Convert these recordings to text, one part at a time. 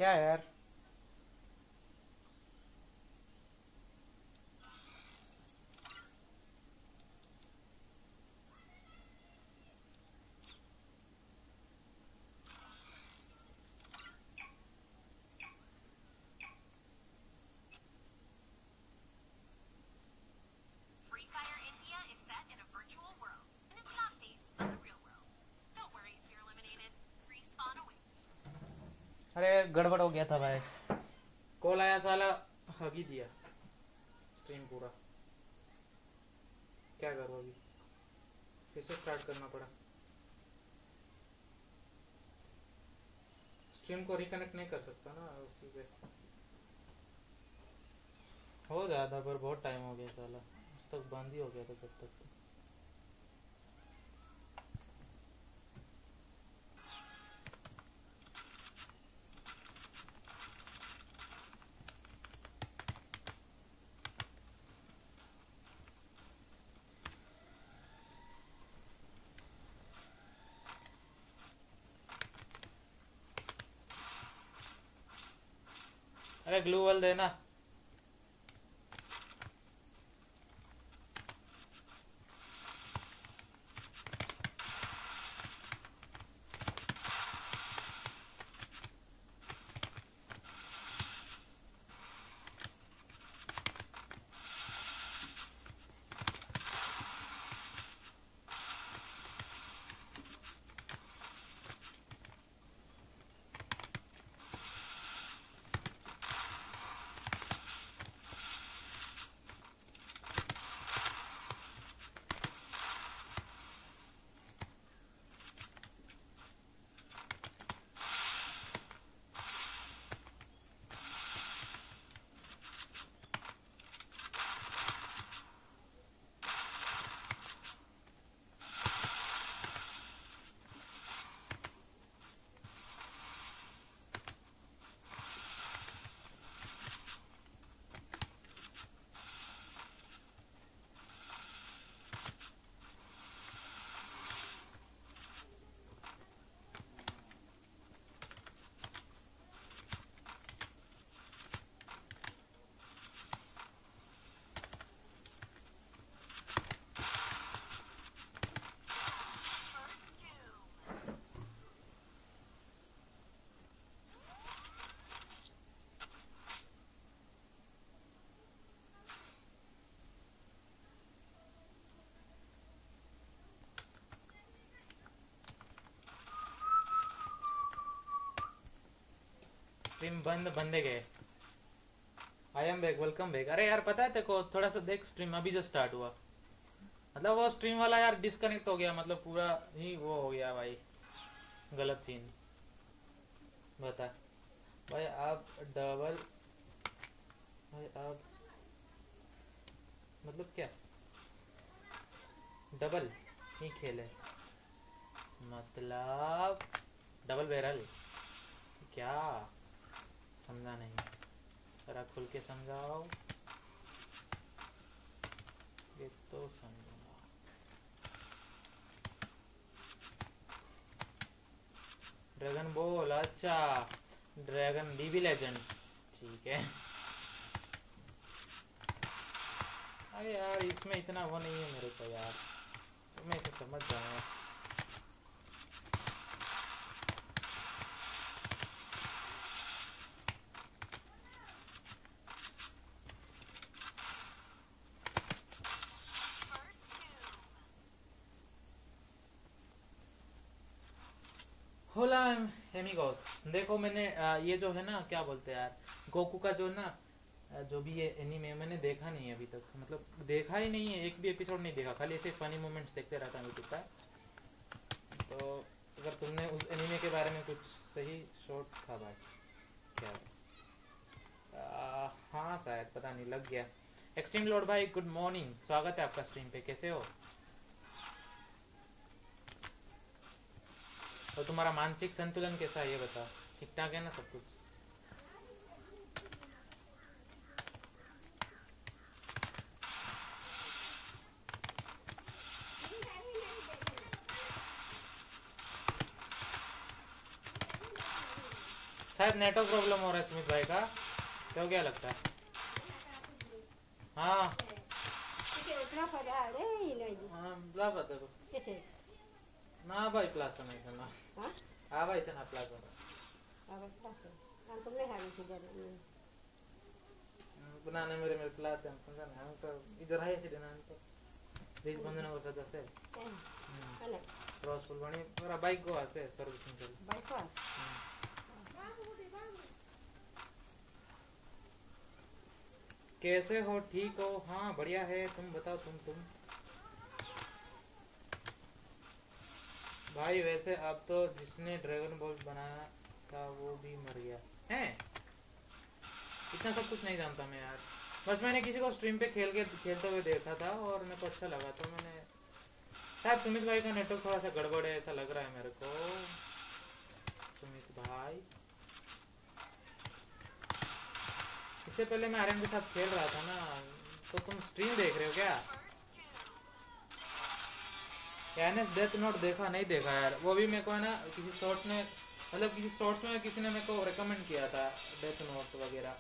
क्या यार? Free Fire India is set in a virtual world, and it's not based on the real world. Don't worry if you're eliminated. Respawn awaits. अरे गड़बड़ हो गया था भाई, कॉल आया साला, हग ही दिया स्ट्रीम पूरा। क्या करूँ अभी, फिर से स्टार्ट करना पड़ा। स्ट्रीम को रिकनेक्ट नहीं कर सकता ना उसी पे। हो जाता पर बहुत टाइम हो गया साला, उस तक बंद ही हो गया था जब तक तो। अरे ग्लू वॉल देना। First doom. स्ट्रीम बंद, बंदे गए। I am back, welcome back. अरे यार पता है तेरे को, थोड़ा सा देख, स्ट्रीम अभी जो स्टार्ट हुआ, मतलब वो स्ट्रीम वाला यार डिस्कनेक्ट हो गया, मतलब पूरा ही वो हो गया भाई, गलत सीन। बता भाई, आप डबल, भाई आप मतलब क्या डबल ही खेले, मतलब डबल बैरल क्या? समझा नहीं, जरा खुल के समझाओ, ये तो समझूंगा। ड्रैगन बॉल, अच्छा ड्रैगन डीबी लेजेंड्स, ठीक है। अरे यार इसमें इतना वो नहीं है मेरे को यार, तो मैं इसे समझ जाऊंगा। First doom. होला एमिगोस, देखो मैंने ये जो है ना, क्या बोलते हैं यार, गोकू का जो ना, जो भी ये एनीमे मैंने देखा नहीं है अभी तक, मतलब देखा ही नहीं है, एक भी एपिसोड नहीं देखा, खाली ऐसे फनी मोमेंट्स देखते रहता हूँ यूट्यूब पर। तो अगर तुमने उस एनीमे के बारे में कुछ सही शॉर्ट था भाई, क्या हाँ शायद, पता नहीं, लग गया। एक्सट्रीम लॉर्ड भाई गुड मॉर्निंग, स्वागत है आपका स्ट्रीम पे, कैसे हो? और तुम्हारा मानसिक संतुलन कैसा है ये बताओ, ठीक ठाक है ना सब कुछ? शायद नेटवर्क प्रॉब्लम हो रहा है सुमित भाई का, क्यों क्या लगता है? हाँ हाँ ला पता को ना भाई प्लास नहीं करना। हाँ भाई से ना प्लास बनाने मेरे मेरे प्लास हम समझा ना हम तो इधर है सीधे ना तो देश बंधन हो सकता है क्रॉस फुल बनी मेरा बाइक को आसे सर्विसिंग कर बाइक को कैसे हो? ठीक हो? हाँ बढ़िया है, तुम बताओ तुम भाई वैसे अब तो जिसने ड्रैगन बॉल बनाया था वो भी मर गया है। इतना सब कुछ नहीं जानता मैं यार, बस मैंने किसी को स्ट्रीम पे खेलते हुए देखा था और मेरे को अच्छा लगा तो मैंने शायद सुमित भाई का नेटवर्क थोड़ा सा गड़बड़ है ऐसा लग रहा है मेरे को। सुमित भाई इससे पहले मैं आर्यन के साथ खेल रहा था ना, तो तुम स्ट्रीम देख रहे हो क्या? यानी डेथ नोट देखा नहीं देखा यार, वो भी मेरे को है ना किसी शॉर्ट्स में मतलब किसी शॉर्ट्स में किसी ने मेरे को रेकमेंड किया था डेथ नोट वगैरह,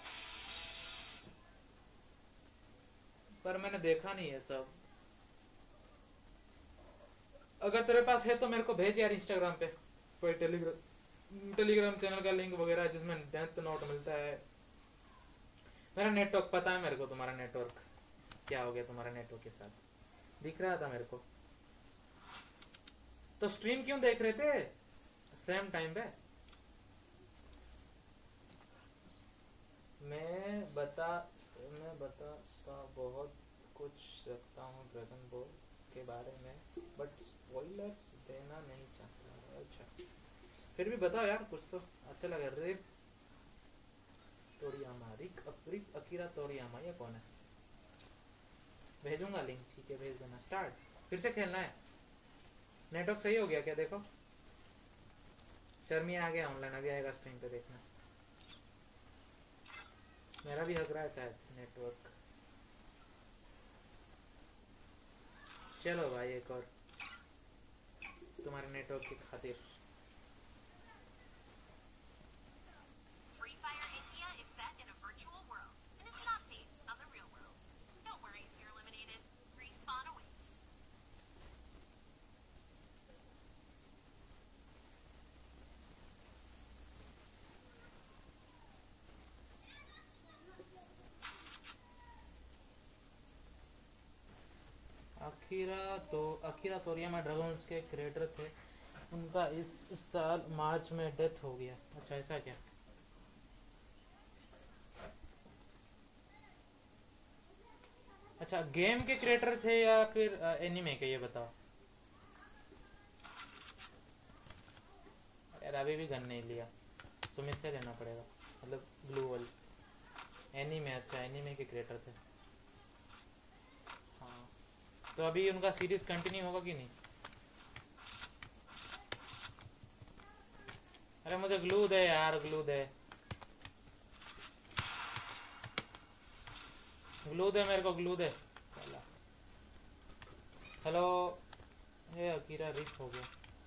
पर मैंने देखा नहीं है सब। अगर तेरे पास है तो मेरे को भेज यार इंस्टाग्राम पे कोई टेलीग्राम चैनल का लिंक वगैरह जिसमें डेथ नोट मिलता है। मेरा नेटवर्क पता है मेरे को, तुम्हारा नेटवर्क क्या हो गया तुम्हारा नेटवर्क के साथ दिख रहा था मेरे को। तो स्ट्रीम क्यों देख रहे थे सेम टाइम पे? मैं बताता बहुत कुछ सकता हूँ ड्रैगन बॉल के बारे में, बट स्पॉइलर्स देना नहीं चाहता। अच्छा फिर भी बताओ यार कुछ तो अच्छा लगा। रिक तोरियामा, रिक अकीरा तोरियामा, ये कौन है? भेजूंगा लिंक, ठीक है भेज देना। स्टार्ट फिर से खेलना है। नेटवर्क सही हो गया क्या? देखो चर्मी आ गया ऑनलाइन, अभी आएगा स्क्रीन पे देखना। मेरा भी हक रहा है शायद नेटवर्क। चलो भाई एक और तुम्हारे नेटवर्क की खातिर। Free Fire India is set in a virtual world, and it's not based on the real world. Don't worry if you're eliminated. Respawn awaits. Akira Toriyama Dragons के क्रिएटर थे, उनका इस साल मार्च में डेथ हो गया। अच्छा ऐसा क्या? अच्छा गेम के क्रिएटर थे या फिर एनिमे के, ये बताओ यार। अभी भी गन नहीं लिया, सुमित से लेना पड़ेगा, मतलब ब्लू वॉल एनिमे। अच्छा एनिमे के क्रिएटर थे, हाँ तो अभी उनका सीरीज कंटिन्यू होगा कि नहीं? अरे मुझे ग्लू दे यार, ग्लू दे मेरे को, ग्लू दे। हेलो ये अकीरा रिक हो गया।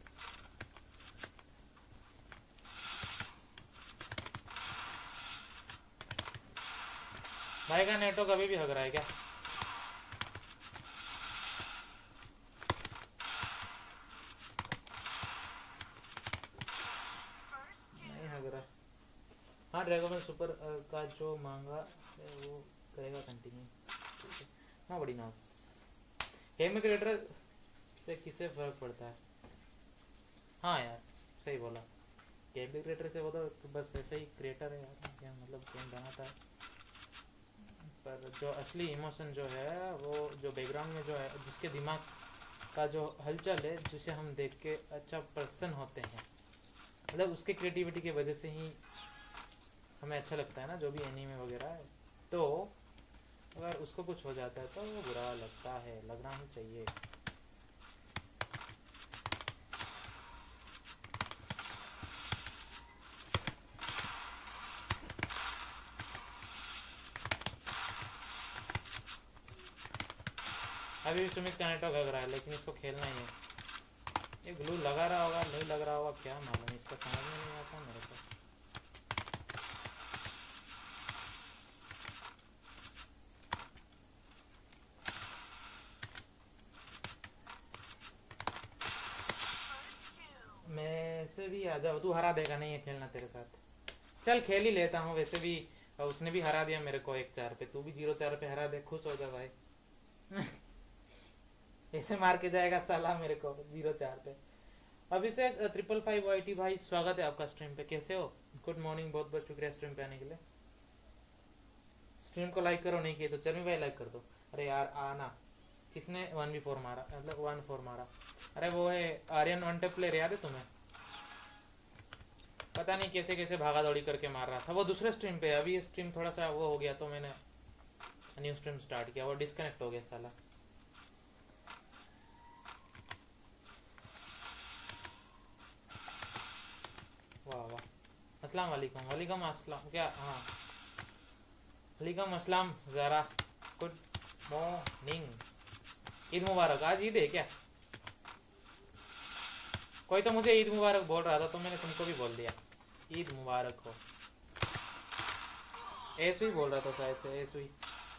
भाई का नेटवर्क अभी भी हग रहा है क्या? नहीं हग रहा। हाँ ड्रैगन सुपर का जो मांगा है वो करेगा कंटिन्यू। हाँ बड़ी नास। गेम क्रिएटर से किसे फर्क पड़ता है? हाँ यार सही बोला, गेम क्रिएटर से वो तो बस ऐसे ही क्रिएटर है यार, क्या मतलब गेम बनाता है, पर जो असली इमोशन जो है वो जो बैकग्राउंड में जो है, जिसके दिमाग का जो हलचल है, जिसे हम देख के अच्छा पर्सन होते हैं, मतलब उसके क्रिएटिविटी की वजह से ही हमें अच्छा लगता है ना जो भी एनीमे वगैरह है। तो अगर उसको कुछ हो जाता है तो वो बुरा लगता है, लगना ही चाहिए। अभी भी सुमित का नेटवर्क लग रहा है लेकिन इसको खेलना ही है। ये ग्लू लगा रहा होगा नहीं लग रहा होगा क्या मालूम, इसका समझ में नहीं आता मेरे को। ऐसे भी आ जाओ, तू हरा देगा, नहीं है खेलना तेरे साथ। चल खेल ही लेता हूँ वैसे भी। उसने भी हरा दिया मेरे को 1-4 पे, तू भी 0-4 पे हरा दे, खुश हो जा भाई। ऐसे मार के जाएगा साला मेरे को 0-4 पे। अभिषेक 555 भाई, स्वागत है आपका स्ट्रीम पे, कैसे हो? गुड मॉर्निंग, बहुत बहुत शुक्रिया स्ट्रीम पे आने के लिए। स्ट्रीम को लाइक करो, नहीं किए तो चरमी भाई लाइक कर दो। अरे यार आना, किसने 1v4 मारा, मतलब 1-4 मारा? अरे वो है आर्यन, वन टेप प्लेयर, याद है तुम्हें? पता नहीं कैसे कैसे भागा दौड़ी करके मार रहा था, वो दूसरे स्ट्रीम पे। अभी स्ट्रीम थोड़ा सा वो हो गया तो मैंने न्यू स्ट्रीम स्टार्ट किया, वो डिस्कनेक्ट हो गया साला। वाह वाह, अस्सलाम वालेकुम। वालेकुम अस्सलाम, क्या? हाँ वालेकुम अस्सलाम ज़रा, गुड मॉर्निंग। ईद मुबारक। आज ईद है क्या? कोई तो मुझे ईद मुबारक बोल रहा था तो मैंने तुमको भी बोल दिया ईद मुबारक हो। ऐसे ही बोल रहा था शायद से, ऐसे ही।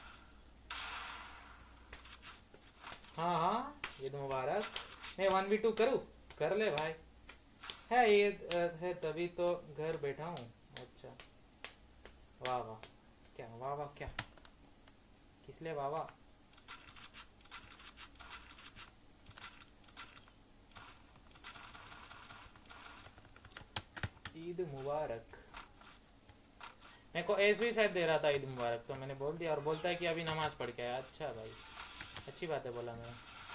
हाँ हाँ, ईद मुबारक। मैं 1v2 करूँ? कर ले भाई। है ईद है तभी तो घर बैठा हूँ। अच्छा, वाह वाह, क्या वाह वाह, क्या किस लिए वाह वाह? ईद मुबारक। मेरे को एस भी शायद दे रहा था ईद मुबारक, तो मैंने बोल दिया, और बोलता है कि अभी नमाज पढ़ के आया। अच्छा भाई, अच्छी बात है, बोला मैंने।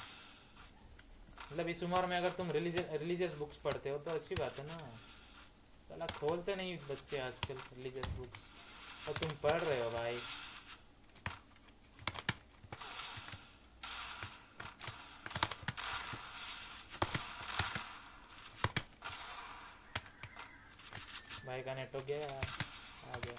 मतलब इस उम्र में अगर तुम रिलीजियस बुक्स पढ़ते हो तो अच्छी बात है ना। साला खोलते नहीं बच्चे आजकल रिलीजियस बुक्स, और तुम पढ़ रहे हो भाई। भाई का नेट हो गया, आ गया।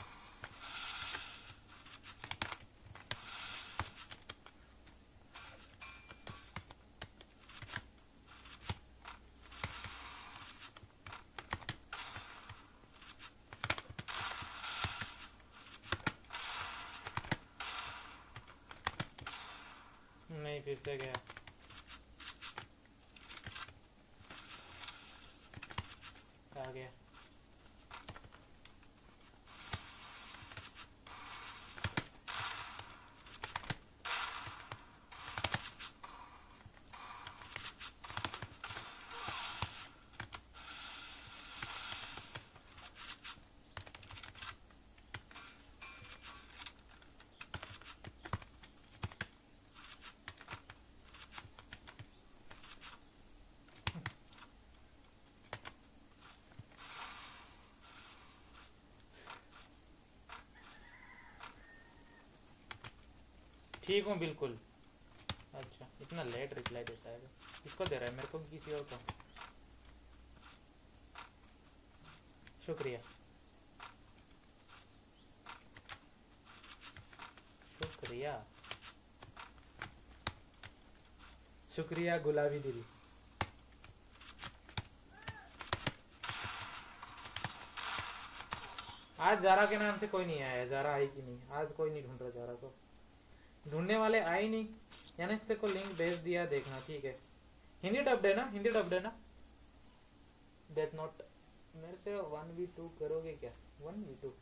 नहीं, फिर से गया। आ गया। ठीक हूँ बिल्कुल। अच्छा, इतना लेट रिप्लाई देता है, किसको दे रहा है? मेरे को किसी और को? शुक्रिया शुक्रिया शुक्रिया गुलाबी दिल। आज जारा के नाम से कोई नहीं आया। जारा आई कि नहीं? आज कोई नहीं ढूंढ रहा जारा को, ढूंढने वाले आए नहीं। यानी तेरे को लिंक भेज दिया, देखना, ठीक है? हिंदी डब्ड है ना? हिंदी डब्ड है ना? Death Note. मेरे से 1v2 करोगे क्या? 1v2?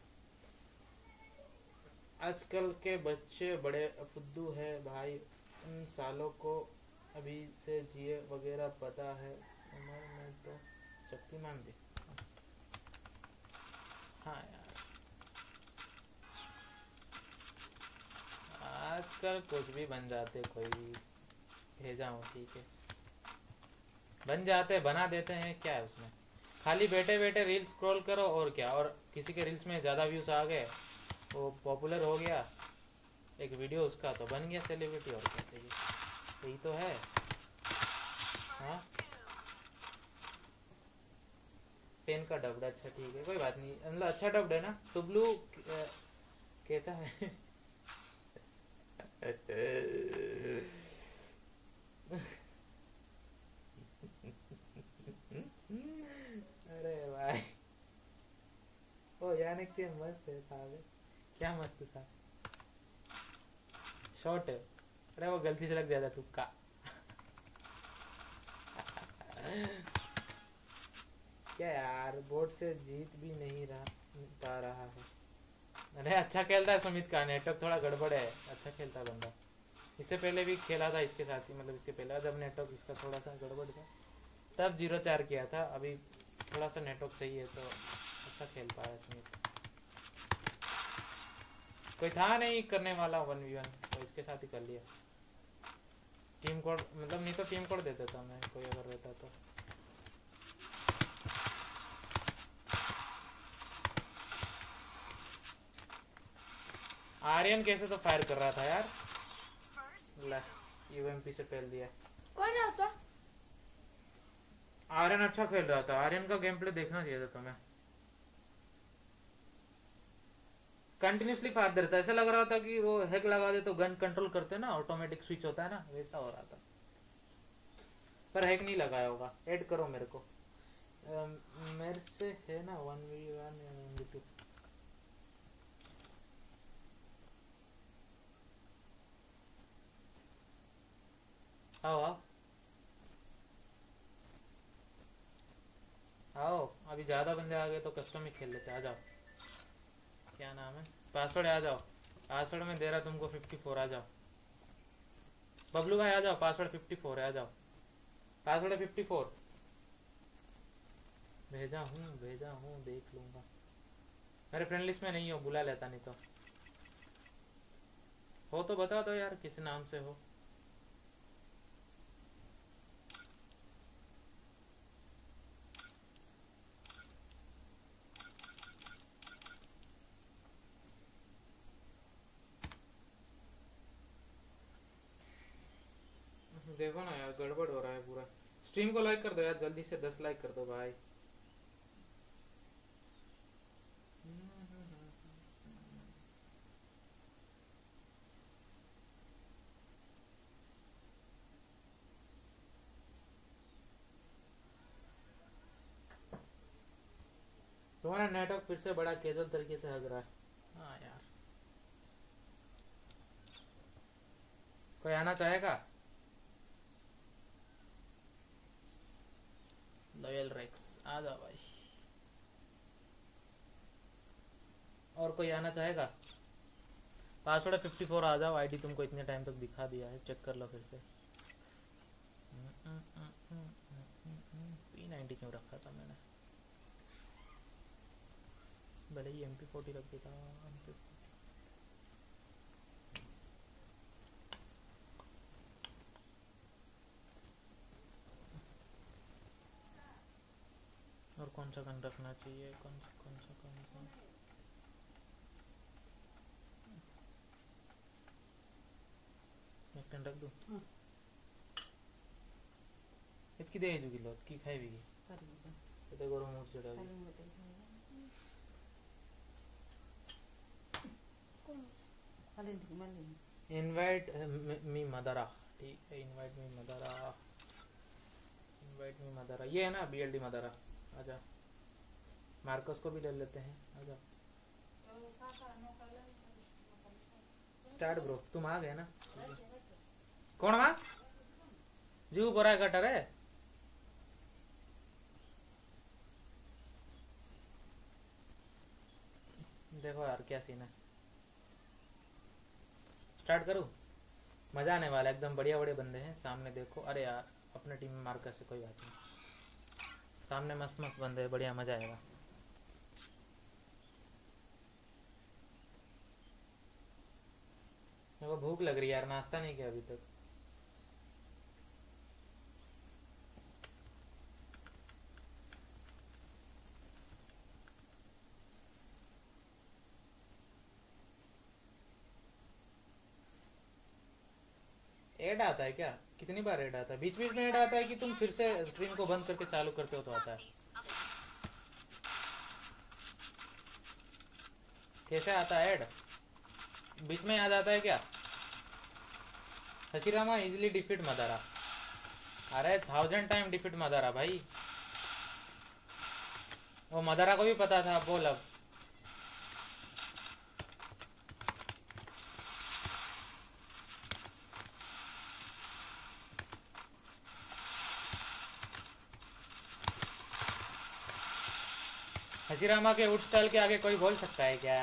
आजकल के बच्चे बड़े फुद्दू है भाई, उन सालों को अभी से जिए वगैरह पता है, उम्र में तो शक्तिमान थी। हाँ यार, आजकल कुछ भी बन जाते, कोई भी भेजा हूँ, ठीक है? बन जाते, बना देते हैं, क्या है उसमें? खाली बैठे बैठे रील स्क्रॉल करो और क्या। और किसी के रील्स में ज़्यादा व्यूज आ गए, वो पॉपुलर हो गया एक वीडियो उसका, तो बन गया सेलिब्रिटी, और क्या चाहिए? यही तो है। हाँ, पेन का डब्ड, अच्छा ठीक है, कोई बात नहीं, मतलब अच्छा डब्ड है ना? टुबलू कैसा है? अरे भाई, ओ यानी कि मस्त है साहब, क्या मस्त था। शॉर्ट है, अरे वो गलती से लग जाता तुक्का। क्या यार, बोर्ड से जीत भी नहीं पा रहा है। अरे अच्छा खेलता है सुमित का, नेटवर्क थोड़ा गड़बड़ है, अच्छा खेलता बंदा। इससे पहले भी खेला था इसके साथ ही, मतलब इसके पहले जब नेटवर्क इसका थोड़ा सा गड़बड़ था तब 0-4 किया था। अभी थोड़ा सा नेटवर्क सही है तो अच्छा खेल पाया सुमित। कोई था नहीं करने वाला 1v1 तो इसके साथ ही कर लिया। टीम कोड मतलब, नहीं तो टीम कोड दे देता मैं कोई अगर रहता तो। आर्यन कैसे तो फायर कर रहा था यार, ला यूएमपी से पहल दिया। कौन है उसका? आर्यन अच्छा खेल रहा था, आर्यन का गेम प्ले देखना चाहिए था तुम्हें। कंटिन्यूसली फायर दे रहा था, ऐसा लग रहा था कि वो हैक लगा दे तो गन कंट्रोल करते ना, ऑटोमेटिक स्विच होता है ना, वैसा हो रहा था। पर हैक नहीं लगाया होगा। ऐड करो मेरे को। मेरे से है ना 1v1 या 1v2। आओ आओ आओ, अभी ज्यादा बंदे आ गए तो कस्टम ही खेल लेते। आ जाओ, क्या नाम है, पासवर्ड आ जाओ। पासवर्ड में दे रहा तुमको 54, आ जाओ। बबलू भाई आ जाओ, पासवर्ड 54 है, आ जाओ। पासवर्ड 54 भेजा हूँ, देख लूंगा। मेरे फ्रेंड लिस्ट में नहीं हो, बुला लेता नहीं तो। हो तो बता दो यार, किस नाम से हो। देखो ना यार, गड़बड़ हो रहा है पूरा। स्ट्रीम को लाइक कर दो यार, जल्दी से 10 लाइक कर दो भाई। तुम्हारा नेटवर्क फिर से बड़ा कैजुअल तरीके से हग रहा है। हाँ यार, कोई आना चाहेगा? लॉयल रेक्स आ जाओ भाई। और कोई आना चाहेगा? पासवर्ड 54 आ जाओ। आईडी तुमको इतने टाइम तक दिखा दिया है, चेक कर लो फिर से। P90 क्यों रखा था मैंने, भले ही MP40 रख देता। और कौन सा गन रखना चाहिए, कौन सा एक टन रख दूं? इतकी दे जुगी लो की खाई भी तो गरम हो चढ़ा इनवाइट मी मदरा। ठीक है, इनवाइट मी मदरा, ये है ना BLD मदरा। आजा, मार्कस को भी ले लेते हैं, आजा। स्टार्ट ब्रो, तुम आ गए ना। कौन वहाँ जीव बोरा कटर है? देखो यार क्या सीन है। स्टार्ट करूं? मजा आने वाला है, एकदम बढ़िया बड़े बंदे हैं सामने। देखो, अरे यार अपने टीम में मार्कस से कोई बात नहीं, सामने मस्त मस्त बंदे हैं, बढ़िया मजा आएगा। मेरे को भूख लग रही है यार, नाश्ता नहीं किया अभी तक। ऐड आता है क्या? कितनी बार ऐड आता है? बीच बीच में ऐड आता है कि तुम फिर से स्ट्रीम को बंद करके चालू करते हो तो आता है? कैसे आता है ऐड? बीच में आ जाता है क्या? Hashirama easily defeat Madara. अरे 1000 टाइम डिफीट मदारा भाई, वो मदारा को भी पता था। बोल अब। हशीरामा के उड स्टाइल के आगे कोई बोल सकता है क्या?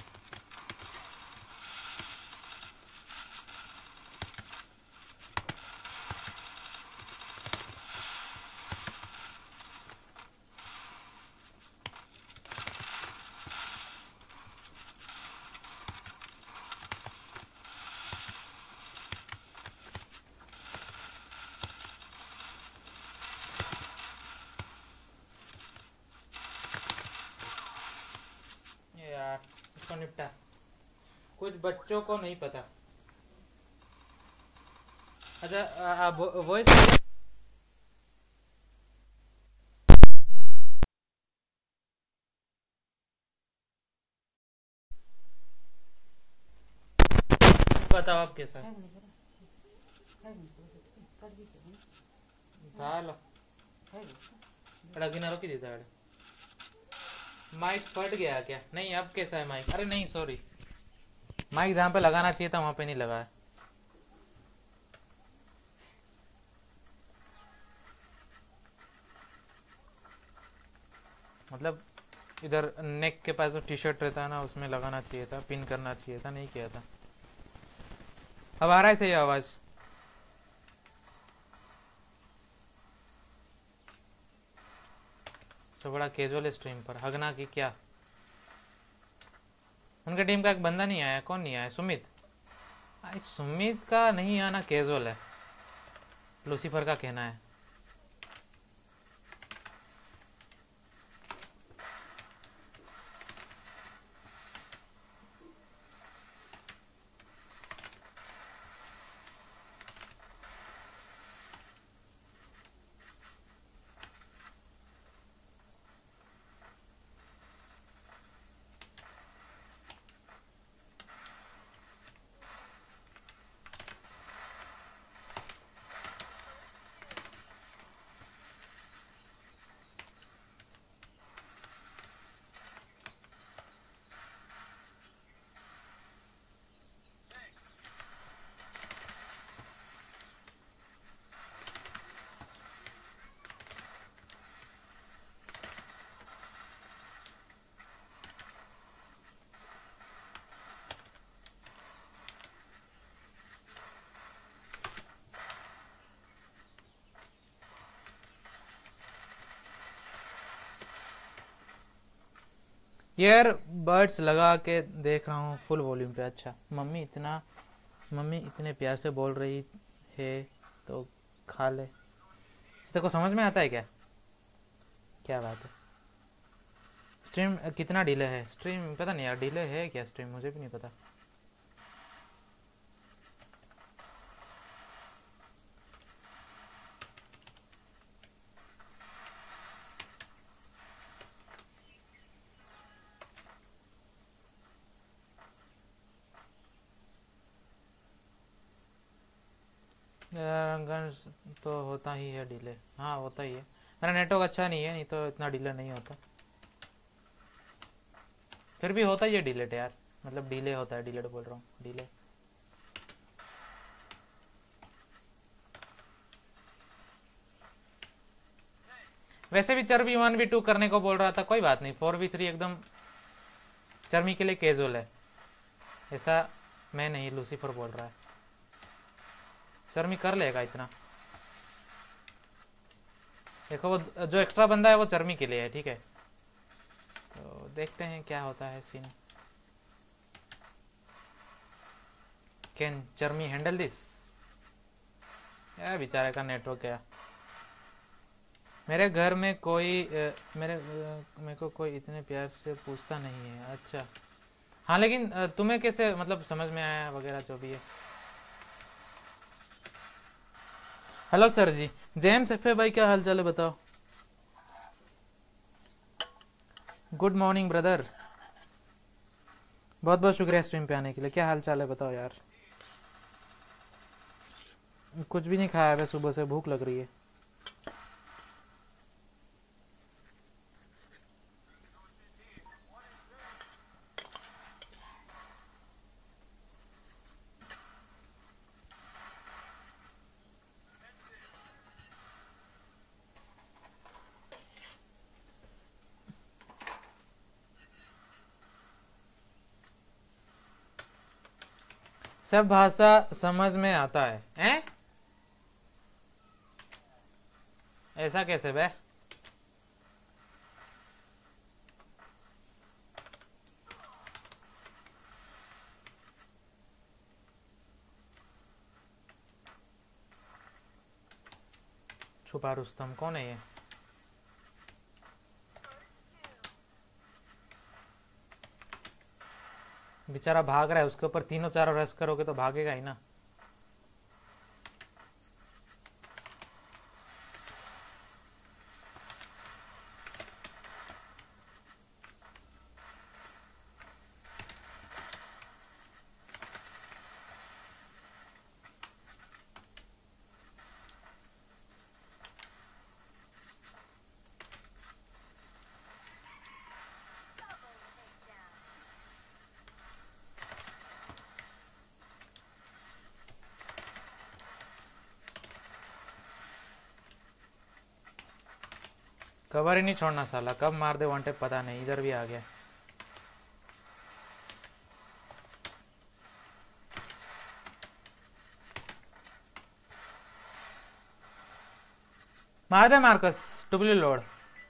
यार इसको निपटा। कुछ बच्चों को नहीं पता। अच्छा वॉइस बताओ आप कैसा है? झालं रगिना रोकी देता है। माइक फट गया क्या? नहीं अब कैसा है माइक? अरे नहीं सॉरी, माइक जहाँ पे लगाना चाहिए था वहां पे नहीं लगा है। मतलब इधर नेक के पास जो टी शर्ट रहता है ना उसमें लगाना चाहिए था, पिन करना चाहिए था, नहीं किया था। अब आ रहा है सही आवाज? तो बड़ा कैजुअल स्ट्रीम पर हगना की क्या? उनके टीम का एक बंदा नहीं आया। कौन नहीं आया? सुमित। सुमित का नहीं आना कैजुअल है, लूसीफर का कहना है। ईयर बड्स लगा के देख रहा हूँ फुल वॉल्यूम पे। अच्छा मम्मी इतने प्यार से बोल रही है तो खा ले। तेरे को समझ में आता है क्या? क्या बात है? स्ट्रीम कितना डिले है? स्ट्रीम पता नहीं यार, डिले है क्या स्ट्रीम? मुझे भी नहीं पता। गन्स तो होता ही है डिले। हाँ होता ही है, मेरा नेटवर्क अच्छा नहीं है, नहीं तो इतना डिले नहीं होता। फिर भी होता ही है डिलेट यार, मतलब डिले होता है, डिलेट बोल रहा हूँ, डिले। वैसे भी चर्बी 1v2 करने को बोल रहा था, कोई बात नहीं। 4v3 एकदम चर्मी के लिए कैजुअल है, ऐसा मैं नहीं, लूसीफर बोल रहा है। चर्मी कर लेगा इतना। देखो वो जो एक्स्ट्रा बंदा है वो चर्मी के लिए है, ठीक है? तो देखते हैं क्या होता है सीन। कैन चर्मी हैंडल दिस? यार बेचारे का नेटवर्क है। मेरे घर में कोई मेरे को कोई इतने प्यार से पूछता नहीं है। अच्छा हाँ, लेकिन तुम्हें कैसे मतलब समझ में आया वगैरह जो भी है? Hello sir ji. James F भाई क्या हाल चाल है बताओ? गुड मॉर्निंग ब्रदर, बहुत बहुत शुक्रिया स्ट्रीम पे आने के लिए। क्या हाल चाल है बताओ यार? कुछ भी नहीं खाया है सुबह से, भूख लग रही है। सब भाषा समझ में आता है हैं? ऐसा कैसे बे? छुपा रुस्तम कौन है ये? बेचारा भाग रहा है, उसके ऊपर तीनों चारों रस करोगे तो भागेगा ही ना। कवर ही नहीं छोड़ना साला, कब मार दे वन टैप पता नहीं। इधर भी आ गया। मार दे मार्कस, डुप्ली लोड।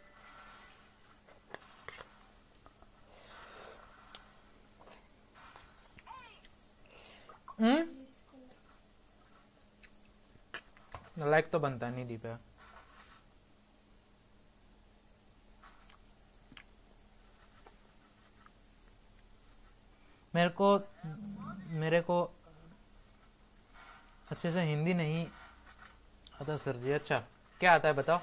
लाइक तो बनता नहीं दी पे। मेरे को अच्छे से हिंदी नहीं आता सर जी। अच्छा, क्या आता है बताओ?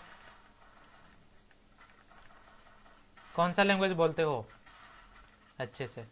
कौन सा लैंग्वेज बोलते हो अच्छे से?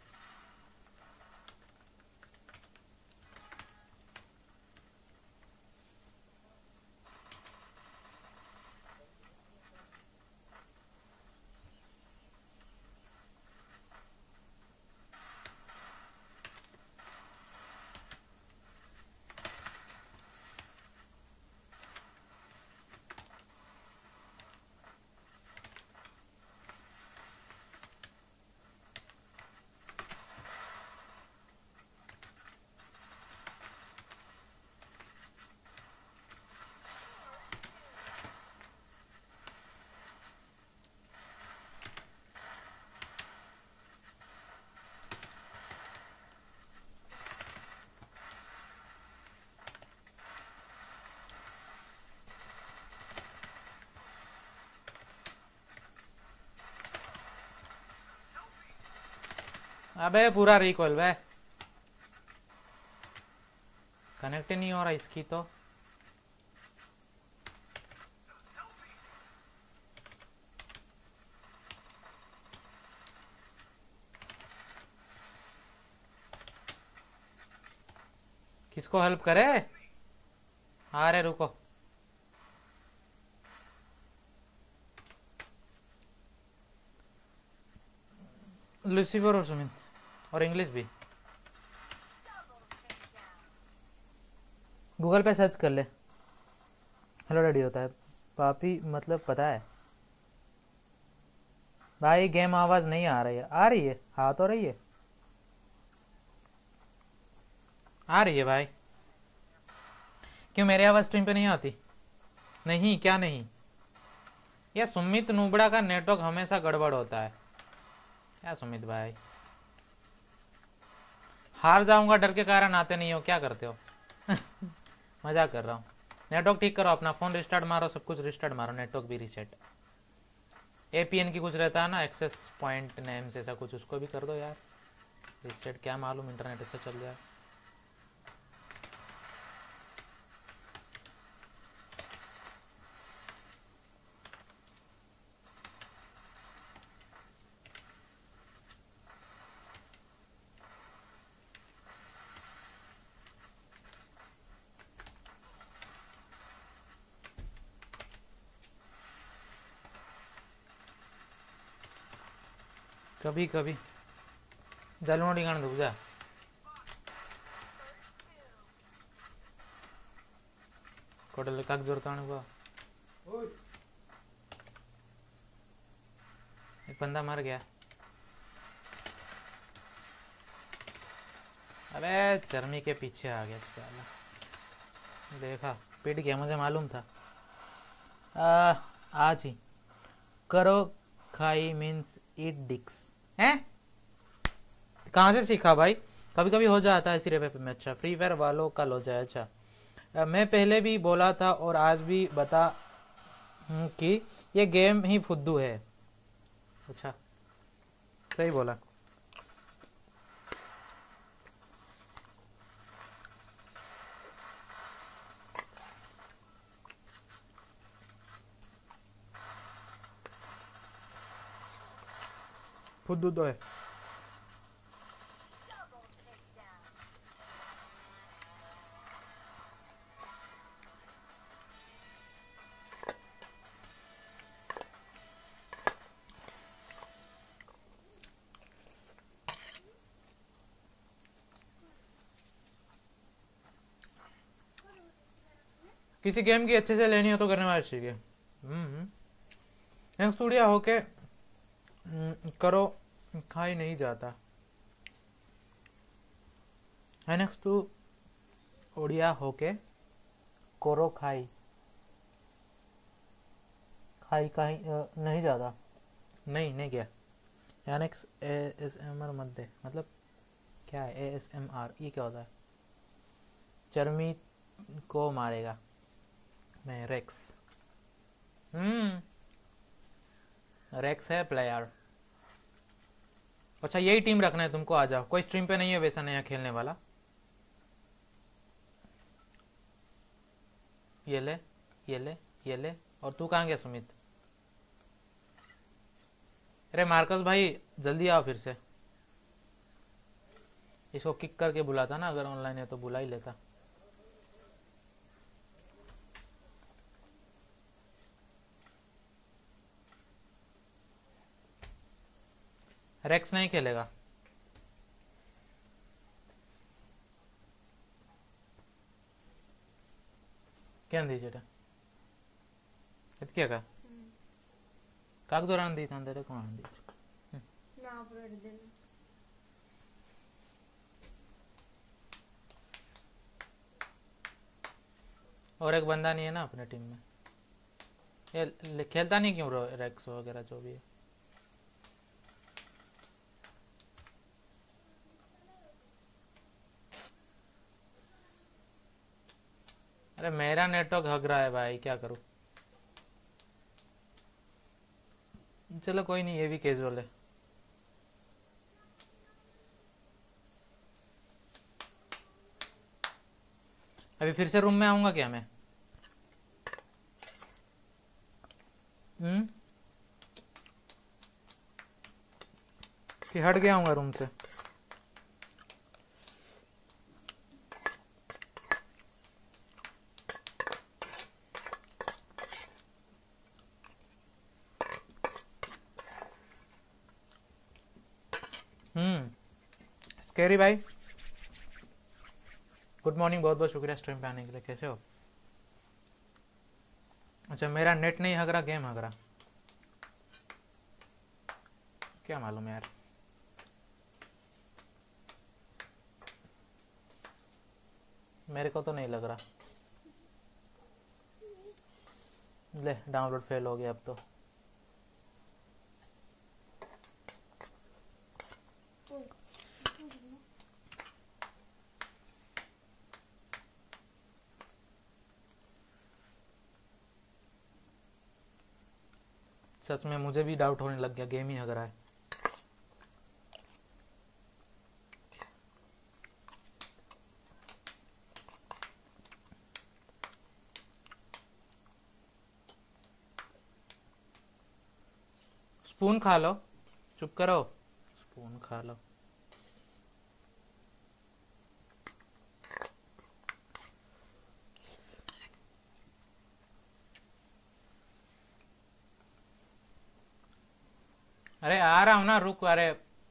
अबे पूरा रिकॉल बे, कनेक्ट ही नहीं हो रहा इसकी तो। किसको हेल्प करे? अरे रुको, लूसीफर और सुमित और इंग्लिश भी। गूगल पे सर्च कर ले, हेलो डैडी होता है पापी, मतलब पता है भाई। गेम आवाज नहीं आ रही है? आ रही है, हाँ तो रही है, आ रही है भाई। क्यों मेरी आवाज स्ट्रीम पे नहीं आती? नहीं, क्या नहीं? यह सुमित नुबड़ा का नेटवर्क हमेशा गड़बड़ होता है। क्या सुमित भाई, हार जाऊंगा डर के कारण आते नहीं हो, क्या करते हो? मजाक कर रहा हूँ। नेटवर्क ठीक करो अपना, फोन रिस्टार्ट मारो, सब कुछ रिस्टार्ट मारो, नेटवर्क भी रीसेट। एपीएन की कुछ रहता है ना, एक्सेस पॉइंट नेम से ऐसा कुछ, उसको भी कर दो यार रीसेट। क्या मालूम इंटरनेट अच्छा चल जाए। कभी कभी जलमोड़ी गान दुख जा। कोडल काक जोरता हुआ एक बंदा मर गया। अबे चर्मी के पीछे आ गया साला, देखा पिट गया, मुझे मालूम था। आज ही करो खाई मीन्स ईट डिक्स हैं, कहाँ से सीखा भाई? कभी कभी हो जाता है सिरे पे में। अच्छा फ्री फायर वालों कल हो जाए। अच्छा मैं पहले भी बोला था और आज भी बता हूँ कि ये गेम ही फुद्दू है। अच्छा सही बोला। फुद्दू तो है। किसी गेम की अच्छे से लेनी हो तो करने वाले चाहिए। नेक्स्ट उड़िया होके करो खाई नहीं जाता है। नेक्स्ट टू उड़िया होके करो खाई खाई खाई नहीं जाता। नहीं नहीं क्या एनेक्स ASMR मत दे, मतलब क्या है ASMR? ये क्या होता है? चर्मी को मारेगा मैं रेक्स। रेक्स है प्लेयर। अच्छा यही टीम रखना है तुमको, आ जाओ। कोई स्ट्रीम पे नहीं है वैसा नया खेलने वाला। ये ले ये ले ये ले। और तू कहाँ गया सुमित? अरे मार्कस भाई जल्दी आओ फिर से। इसको किक करके बुलाता ना, अगर ऑनलाइन है तो बुला ही लेता। रेक्स नहीं खेलेगा। क्या दी चेटा क्या का काक दौरान दी था तेरे कौन दी ना अपलोड देना। और एक बंदा नहीं है ना अपने टीम में, ये खेलता नहीं क्यों रेक्स वगैरह जो भी है? अरे मेरा नेटवर्क हग रहा है भाई, क्या करूं? चलो कोई नहीं, ये भी कैजुअल है। अभी फिर से रूम में आऊंगा क्या मैं? कि हट गया हूँ रूम से? स्कैरी भाई गुड मॉर्निंग, बहुत बहुत शुक्रिया स्ट्रीम पे आने के लिए। कैसे हो? अच्छा मेरा नेट नहीं हग रहा, गेम हग रहा, क्या मालूम यार। मेरे को तो नहीं लग रहा। ले डाउनलोड फेल हो गया अब तो। सच में मुझे भी डाउट होने लग गया, गेम ही हग रहा है। स्पून खा लो, चुप करो, स्पून खा लो। अरे आ रहा हूं ना, रुक। अरे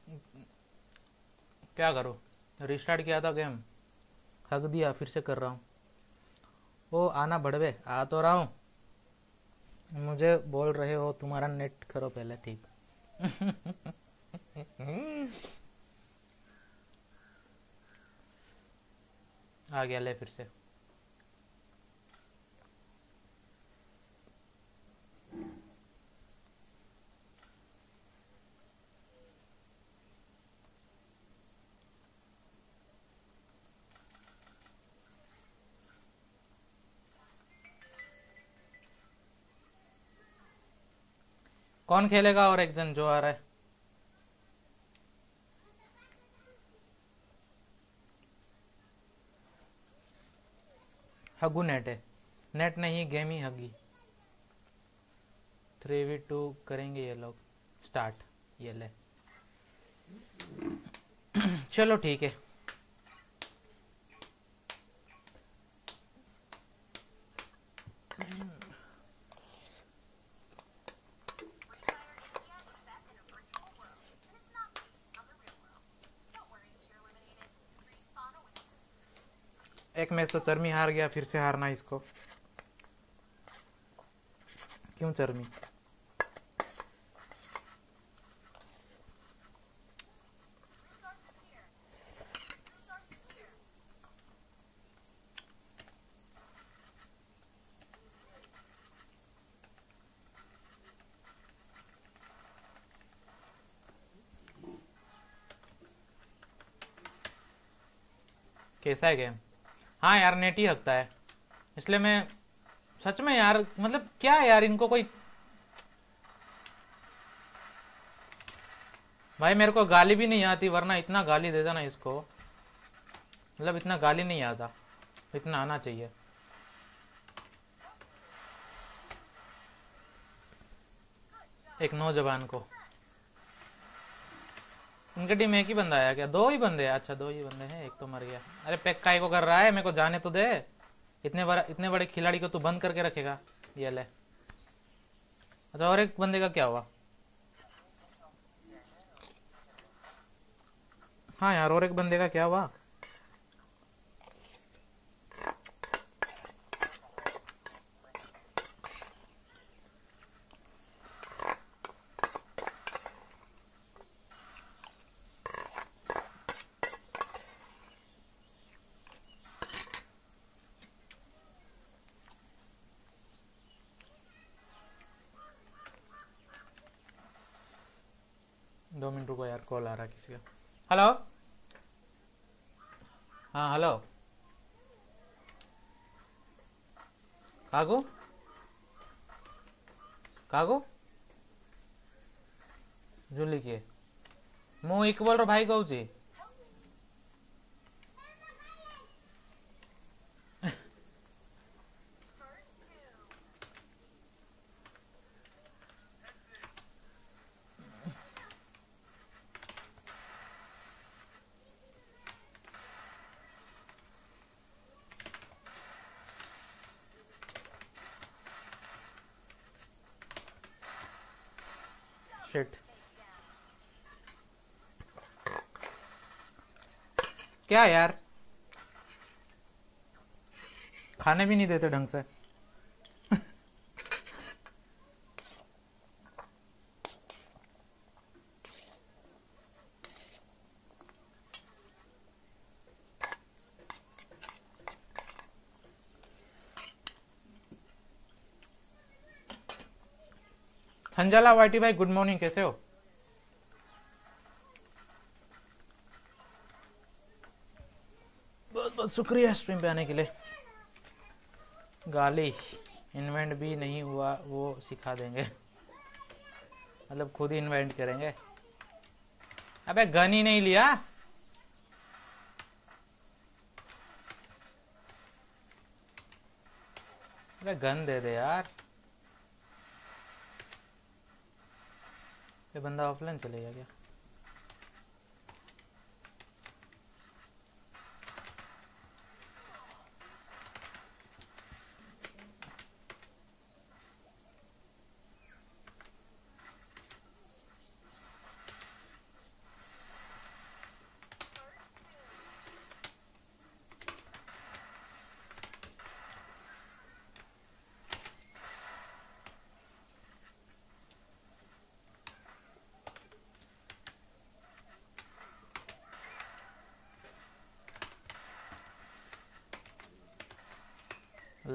क्या करूं, रिस्टार्ट किया था गेम, हक दिया, फिर से कर रहा हूं। ओ आना बड़वे, आ तो रहा हूं। मुझे बोल रहे हो तुम्हारा नेट करो पहले ठीक। आ गया, ले फिर से। कौन खेलेगा और एक जन जो आ रहा है? हगू नेट है, नेट नहीं गेम ही हगी। 3v2 करेंगे ये लोग स्टार्ट, ये ले। चलो ठीक है। Free Fire India is set in a virtual world, and it's not based on the real world. Don't worry if you're eliminated. Respawn awaits. एक मैच तो चर्मी हार गया, फिर से हारना इसको। क्यों चर्मी? Resources here. Resources here. कैसा है गेम? हाँ यार, नेट ही हकता है, इसलिए मैं सच में यार, मतलब क्या है यार, इनको कोई भाई मेरे को गाली भी नहीं आती, वरना इतना गाली देता ना इसको, मतलब इतना गाली नहीं आता, इतना आना चाहिए। एक नौजवान को। इनके टीम में एक ही बंदा आया क्या? दो ही बंदे हैं? अच्छा दो ही बंदे हैं, एक तो मर गया। अरे पैक काय को कर रहा है? मेरे को जाने तो दे। इतने बड़े खिलाड़ी को तू बंद करके रखेगा? ये ले। अच्छा और एक बंदे का क्या हुआ? हाँ यार, और एक बंदे का क्या हुआ? दो मिनट रुको यार, कॉल आ रहा है किसी का। हेलो। हाँ हेलो। कागो कागो जुली किए मु इकबल रो भाई कहूची। शिट, क्या यार, खाने भी नहीं देते ढंग से। हंजाला वाइटी भाई गुड मॉर्निंग, कैसे हो? बहुत बहुत शुक्रिया स्ट्रीम पे आने के लिए। गाली इन्वेंट भी नहीं हुआ, वो सिखा देंगे, मतलब खुद ही इन्वेंट करेंगे। अबे गन ही नहीं लिया। अबे गन दे दे यार। ये बंदा ऑफलाइन चलेगा क्या?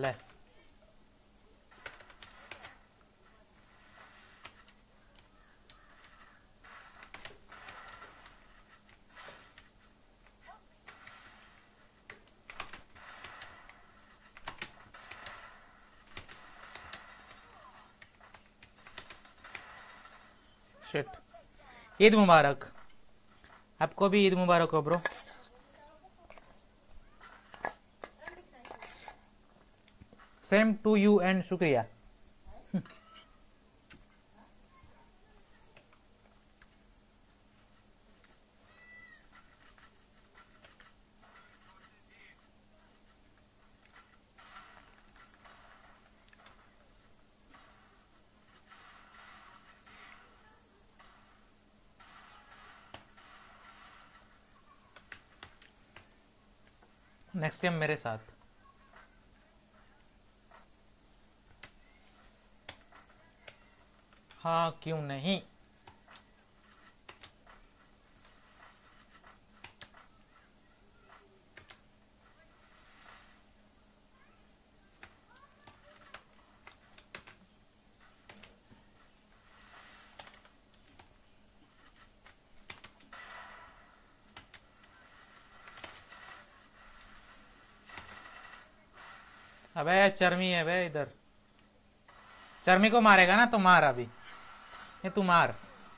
ले शिट। ईद मुबारक, आपको भी ईद मुबारक हो bro. Same to you and शुक्रिया। नेक्स्ट गेम मेरे साथ। हाँ क्यों नहीं। अबे चर्मी है बे, इधर चर्मी को मारेगा ना तो मार अभी, ये तू मार।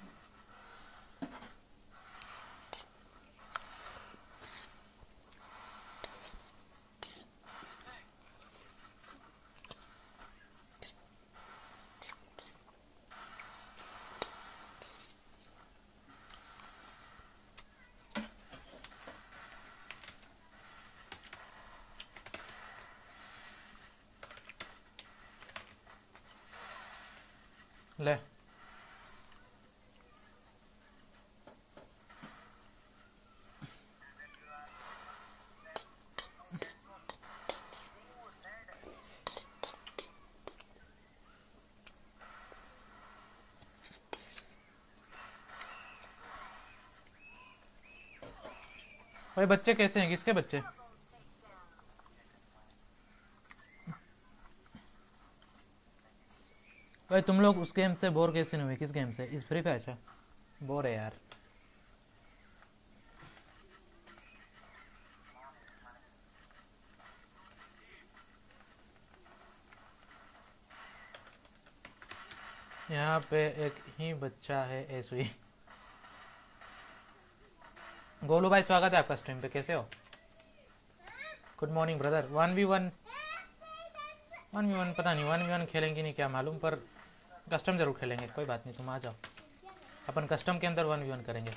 ले भाई बच्चे कैसे हैं, किसके बच्चे? भाई तुम लोग उस गेम से बोर कैसे नहीं हुए? किस गेम से? इस फ्री फायर से बोर है यार। यहाँ पे एक ही बच्चा है ऐसे ही। गोलू भाई स्वागत है आपका स्ट्रीम पे, कैसे हो? Good morning brother. 1v1 पता नहीं 1v1 खेलेंगे नहीं क्या मालूम, पर कस्टम जरूर खेलेंगे। कोई बात नहीं, तुम आ जाओ, अपन कस्टम के अंदर 1v1 करेंगे।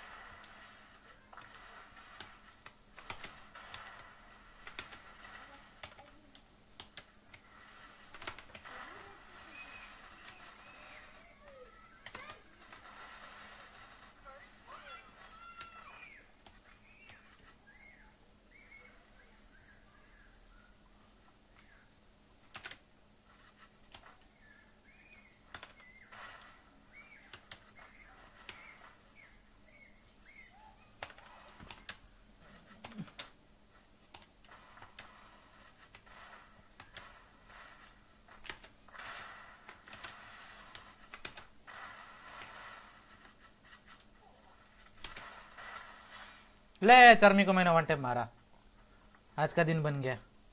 ले चर्मी को मैंने वन टैप मारा, आज का दिन बन गया।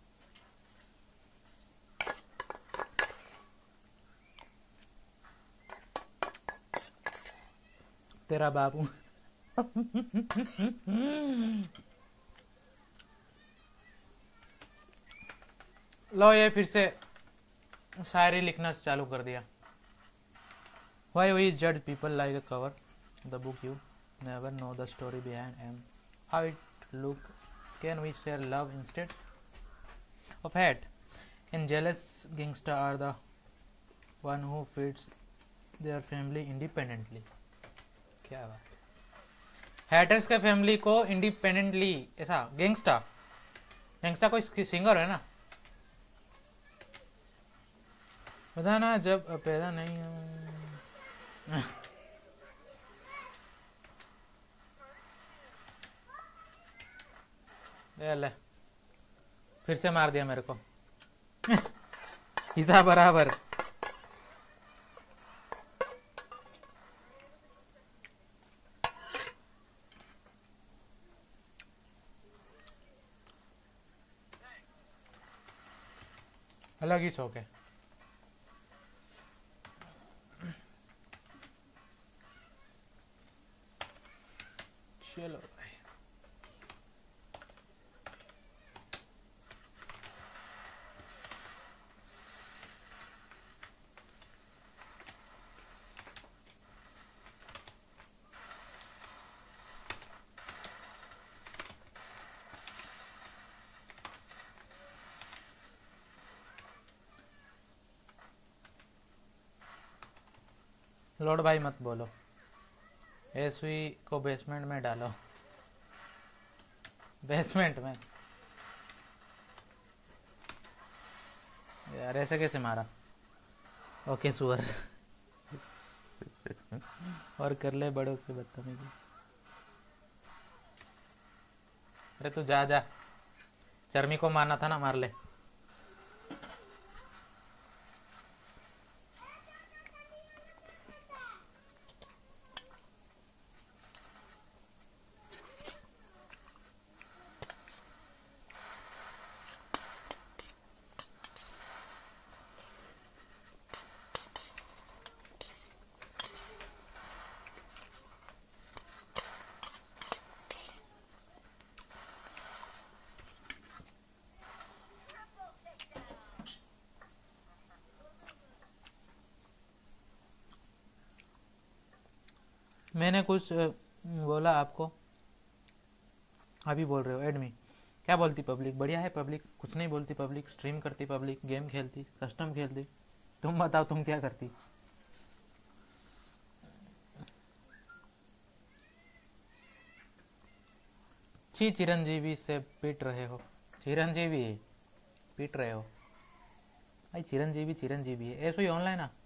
तेरा बाबू लो ये फिर से शायरी लिखना चालू कर दिया। Why we judge people like a cover the book, you never know the story behind and how it look. Can we share love instead of hate? And jealous gangster are the one who feeds their family independently. क्या बात, haters के family को independently ऐसा। Gangsta gangsta कोई singer है ना, बताना जब पैदा नहीं ले फिर से मार दिया मेरे को। हिसाब बराबर। अलग ही शौक है। चलो भाई, लॉर्ड भाई मत बोलो, एसवी को बेसमेंट में डालो। बेसमेंट में यार ऐसे कैसे मारा? ओके सुअर। और कर ले बड़ों से बदतमीजी। अरे तू जा जा, चर्मी को मारना था ना, मार ले। मैंने कुछ बोला आपको? अभी बोल रहे हो एडमी? क्या बोलती पब्लिक? बढ़िया है पब्लिक, कुछ नहीं बोलती पब्लिक, स्ट्रीम करती पब्लिक, गेम खेलती, कस्टम खेलती। तुम बताओ तुम क्या करती? छी चिरंजीवी से पीट रहे हो। चिरंजीवी पीट रहे हो भाई? चिरंजीवी चिरंजीवी है, ऐसे ही ऑनलाइन आ।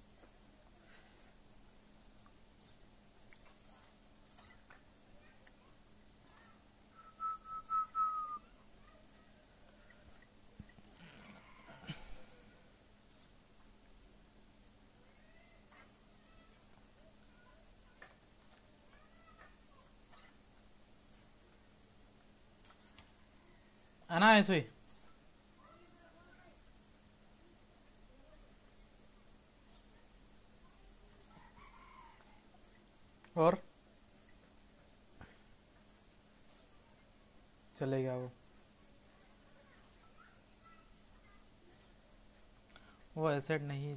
आना ऐसे ही। और चलेगा वो एसेट नहीं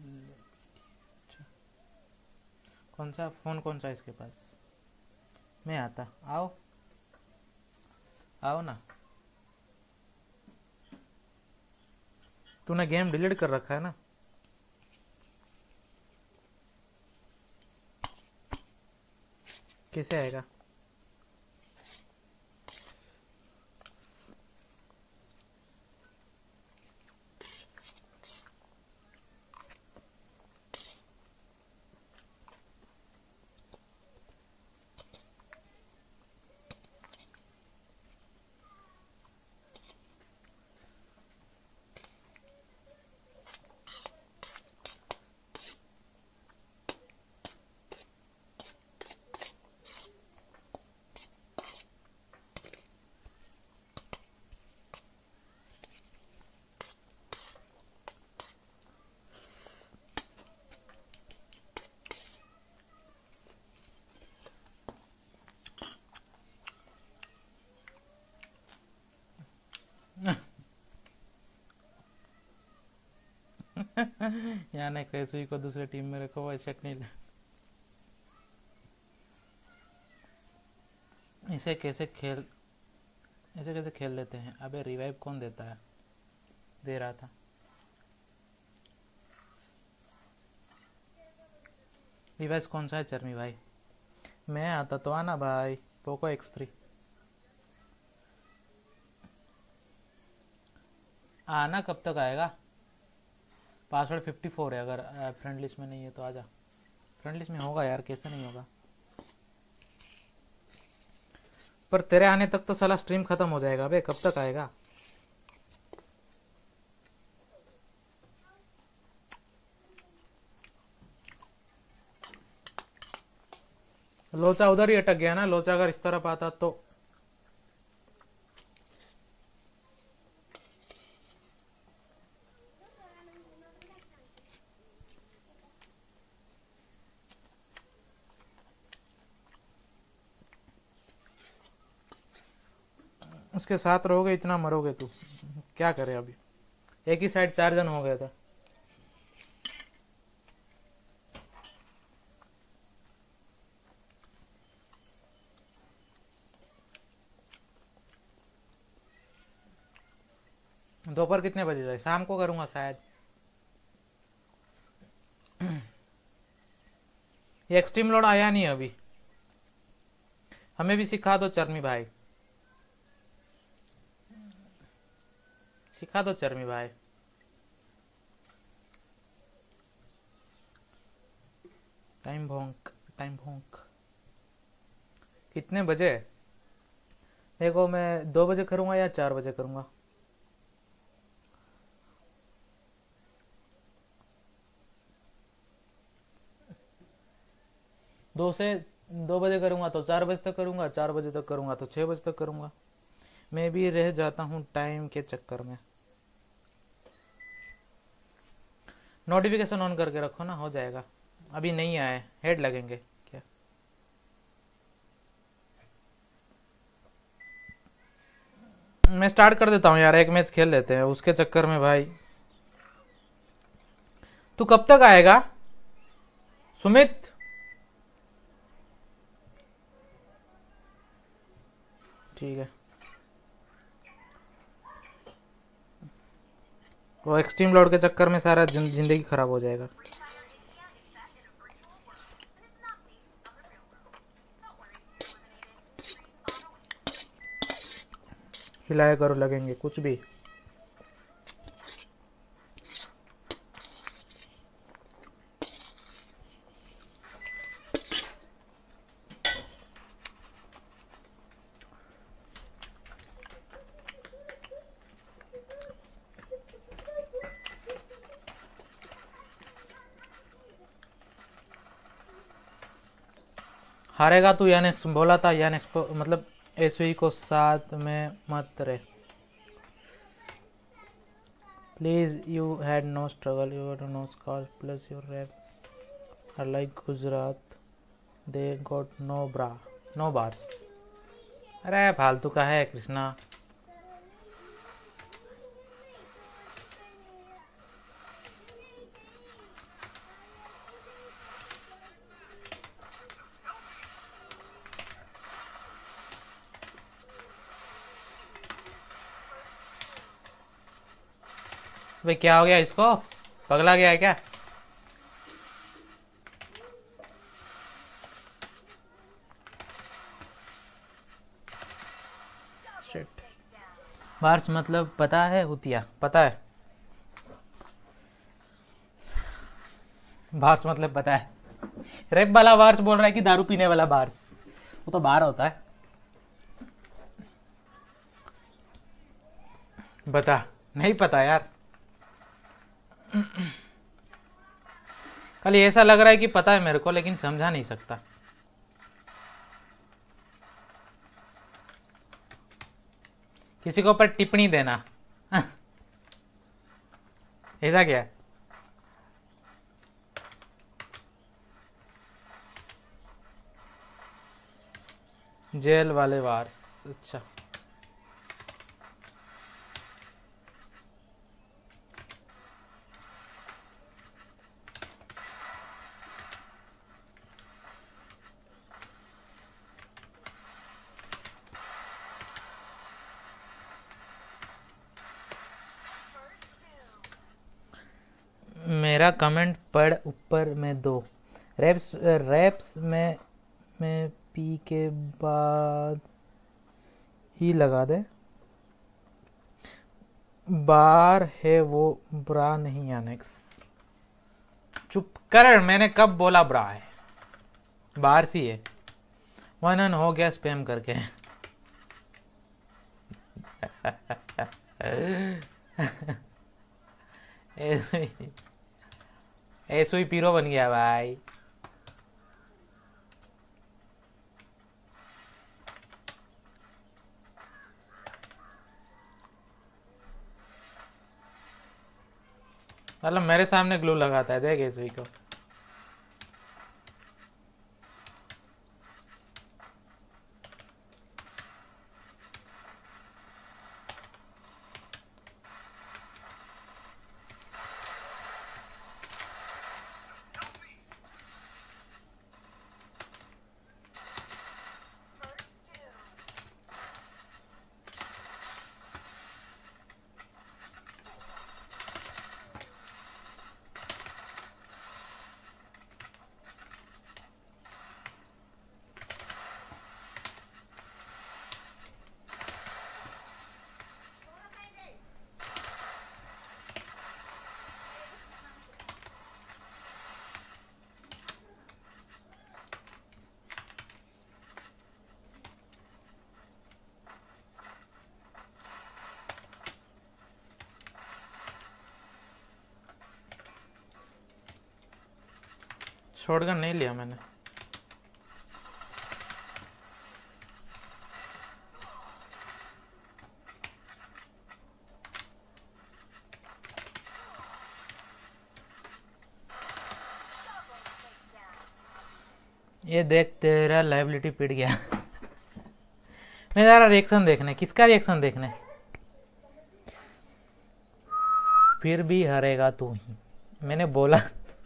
कौन सा फोन, कौन सा इसके पास? मैं आता, आओ आओ ना। तूने गेम डिलीट कर रखा है ना? कैसे आएगा? यहाँ ने कैसुई को दूसरे टीम में रखा हुआ सेट नहीं। इसे कैसे खेल लेते हैं? अबे रिवाइव कौन देता है? दे रहा था। डिवाइस कौन सा है चर्मी भाई? मैं आता तो आना भाई। पोको X3 आना, कब तक आएगा? पासवर्ड 54 है, अगर फ्रेंड लिस्ट में नहीं है तो आजा। फ्रेंड लिस्ट में होगा यार, कैसे नहीं होगा? पर तेरे आने तक तो साला स्ट्रीम खत्म हो जाएगा बे, कब तक आएगा? लोचा उधर ही अटक गया ना, लोचा अगर इस तरफ आता तो। उसके साथ रहोगे इतना मरोगे तू, क्या करे अभी। एक ही साइड 4 जन हो गए थे। दोपहर कितने बजे जाए, शाम को करूंगा शायद। ये एक्सट्रीम लोड आया नहीं अभी, हमें भी सिखा दो चरमी भाई, सिखा दो चरमी भाई। टाइम भोंक, टाइम भोंक। कितने बजे देखो, मैं 2 बजे करूंगा या 4 बजे करूंगा। दो से 2 बजे करूंगा तो 4 बजे तक करूंगा, 4 बजे तक करूंगा तो 6 बजे तक करूंगा। मैं भी रह जाता हूँ टाइम के चक्कर में। नोटिफिकेशन ऑन करके रखो ना, हो जाएगा। अभी नहीं आए, हेड लगेंगे क्या। मैं स्टार्ट कर देता हूँ यार, एक मैच खेल लेते हैं उसके चक्कर में भाई। तू कब तक आएगा सुमित? ठीक है, वो एक्सट्रीम लोड के चक्कर में सारा जिंदगी खराब हो जाएगा। Free Fire India is set in a virtual world, and it's not based on the real world. Don't worry if you're eliminated. Respawn awaits. हिलाया करो, लगेंगे कुछ भी। हारेगा तू, यानेक्स बोला था, यानेक्स को मतलब एसवी को साथ में मत रहे please. You had no struggle, you had no skill, plus your rap are like Gujarat, they got no bra, no bars. अरे फालतू का है कृष्णा। भाई क्या हो गया इसको, पगला गया है क्या? शिट। बार्स मतलब पता है हुतिया, पता है बार्स मतलब पता है। रेप वाला बार्स बोल रहा है कि दारू पीने वाला बार्स, वो तो बार होता है। बता, नहीं पता यार। खाली ऐसा लग रहा है कि पता है मेरे को, लेकिन समझा नहीं सकता। किसी के ऊपर टिप्पणी देना ऐसा क्या? जेल वाले वार, अच्छा। मेरा कमेंट पढ़ ऊपर में दो। रैप्स में पी के बाद ई लगा दे। बार है वो, ब्रा नहीं यानेक्स। चुप कर, मैंने कब बोला ब्रा है? बाहर सी है। वन हो गया स्पैम करके ऐसो ही पीरो बन गया भाई। मतलब मेरे सामने ग्लू लगाता है, देख एसवी को। शॉटगन नहीं लिया मैंने। ये देख तेरा लाइबिलिटी पिट गया। मेरा रिएक्शन देखने, किसका रिएक्शन देखने। फिर भी हारेगा तू ही, मैंने बोला।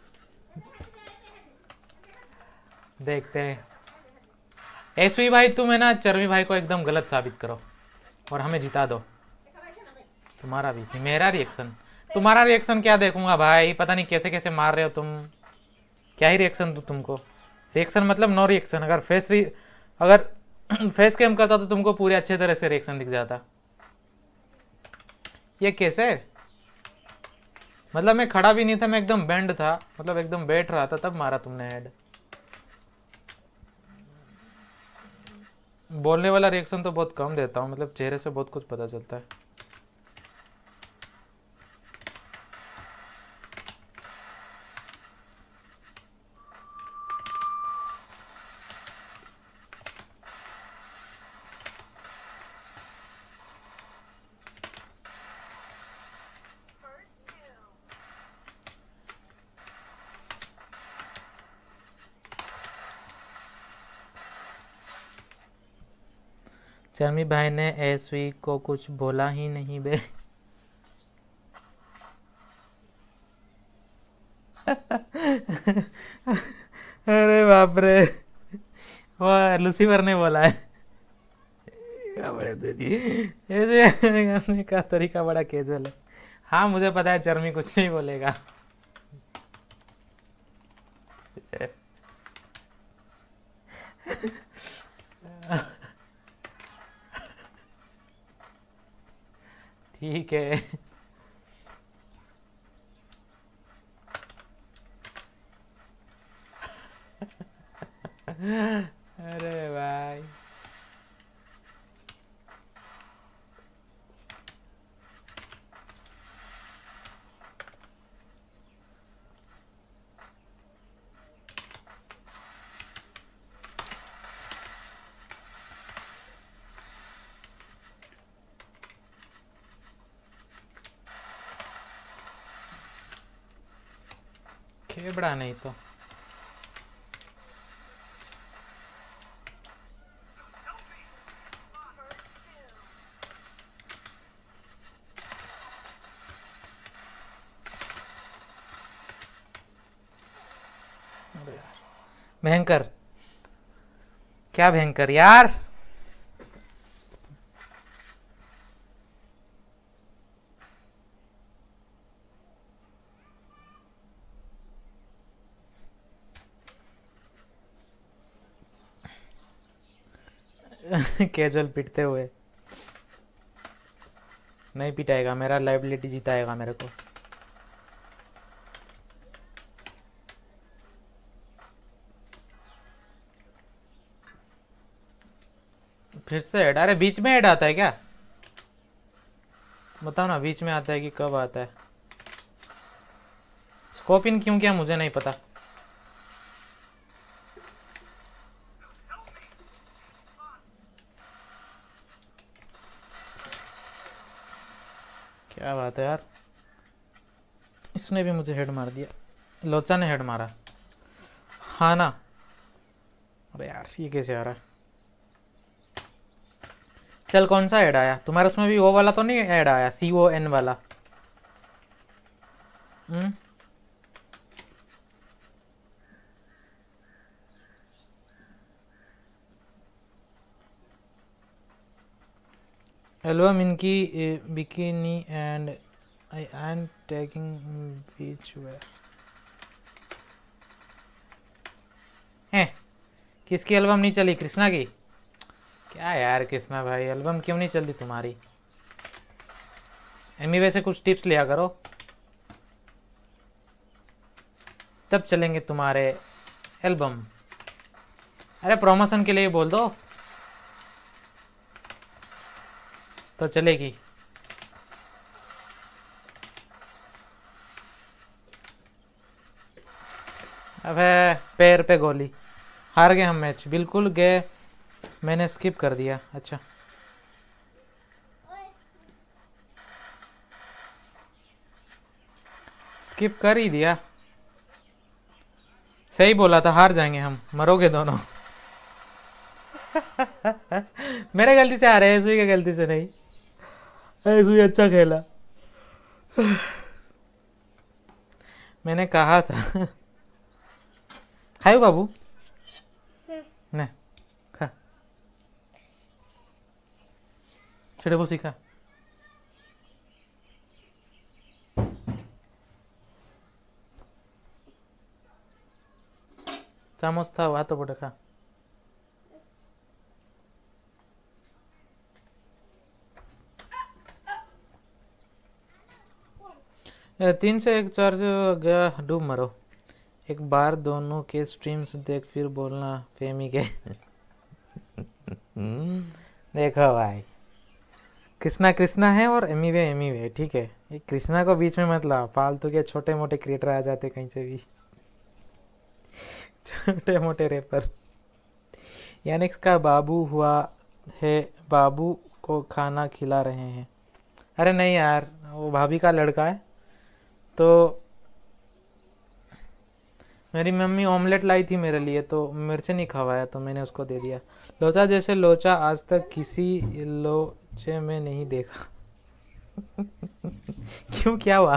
देखते हैं। एसवी भाई तुम है ना चरवी भाई को एकदम गलत साबित करो और हमें जिता दो। तुम्हारा भी मेरा रिएक्शन, तुम्हारा रिएक्शन क्या देखूंगा भाई, पता नहीं कैसे कैसे मार रहे हो तुम। क्या ही रिएक्शन दूं तुमको। रिएक्शन मतलब नो रिएक्शन। अगर अगर फेस कैम करता तो तुमको पूरे अच्छे तरह से रिएक्शन दिख जाता। ये कैसे, मतलब मैं खड़ा भी नहीं था, मैं एकदम बेंड था, मतलब एकदम बैठ रहा था, तब मारा तुमने हेड। बोलने वाला रिएक्शन तो बहुत कम देता हूँ, मतलब चेहरे से बहुत कुछ पता चलता है। चरमी भाई ने एसवी को कुछ बोला ही नहीं बे। अरे बाप रे, वो लूसीफर ने बोला है। क्या बड़े तेरी ऐसे करने का तरीका बड़ा कैजुअल है। हाँ मुझे पता है चरमी कुछ नहीं बोलेगा। ठीक है। अरे भाई खेबड़ा नहीं तो। भयंकर, क्या भयंकर यार। कैजुअल पिटते हुए नहीं पिटाएगा, मेरा लाइबिलिटी जिताएगा मेरे को। फिर से ऐड, अरे बीच में ऐड आता है क्या, बताओ ना बीच में आता है कि कब आता है। स्कोप इन क्यों किया मुझे नहीं पता। क्या बात है यार, इसने भी मुझे हेड मार दिया, लोचा ने हेड मारा। हाँ ना, अरे यार ये कैसे आ रहा है। चल कौन सा ऐड आया तुम्हारे उसमें भी? वो वाला तो नहीं ऐड आया, CON वाला? एल्बम इनकी bikini and I am taking beach wear है। किसकी एल्बम नहीं चली? कृष्णा की? क्या यार कृष्णा भाई, एल्बम क्यों नहीं चलती तुम्हारी? एमी से कुछ टिप्स लिया करो, तब चलेंगे तुम्हारे एल्बम। अरे प्रमोशन के लिए बोल दो तो चलेगी। अबे पैर पे गोली, हार गए हम मैच, बिल्कुल गए, मैंने स्किप कर दिया। अच्छा स्किप कर ही दिया, सही बोला था, हार जाएंगे हम, मरोगे दोनों। मेरे गलती से हारे, एसवी की गलती से नहीं, एसवी अच्छा खेला। मैंने कहा था। खाओ बाबू, नहीं खा, छेड़े वो सीखा। चामच था वहाँ तो बोटे खा। तीन से एक चार्ज गया, डूब मरो। एक बार दोनों के स्ट्रीम्स देख फिर बोलना फेमी के। देखो भाई, कृष्णा कृष्णा है और एमी वे ठीक है। ये कृष्णा को बीच में मत ला, फालतू के छोटे मोटे क्रिएटर आ जाते कहीं से भी, छोटे मोटे रेपर। यानिक्स का बाबू हुआ है, बाबू को खाना खिला रहे हैं। अरे नहीं यार, वो भाभी का लड़का है, तो मेरी मम्मी ऑमलेट लाई थी मेरे लिए, तो मिर्च नहीं खवाया तो मैंने उसको दे दिया। लोचा जैसे लोचा आज तक किसी लोचे में नहीं देखा। क्यों, क्या हुआ?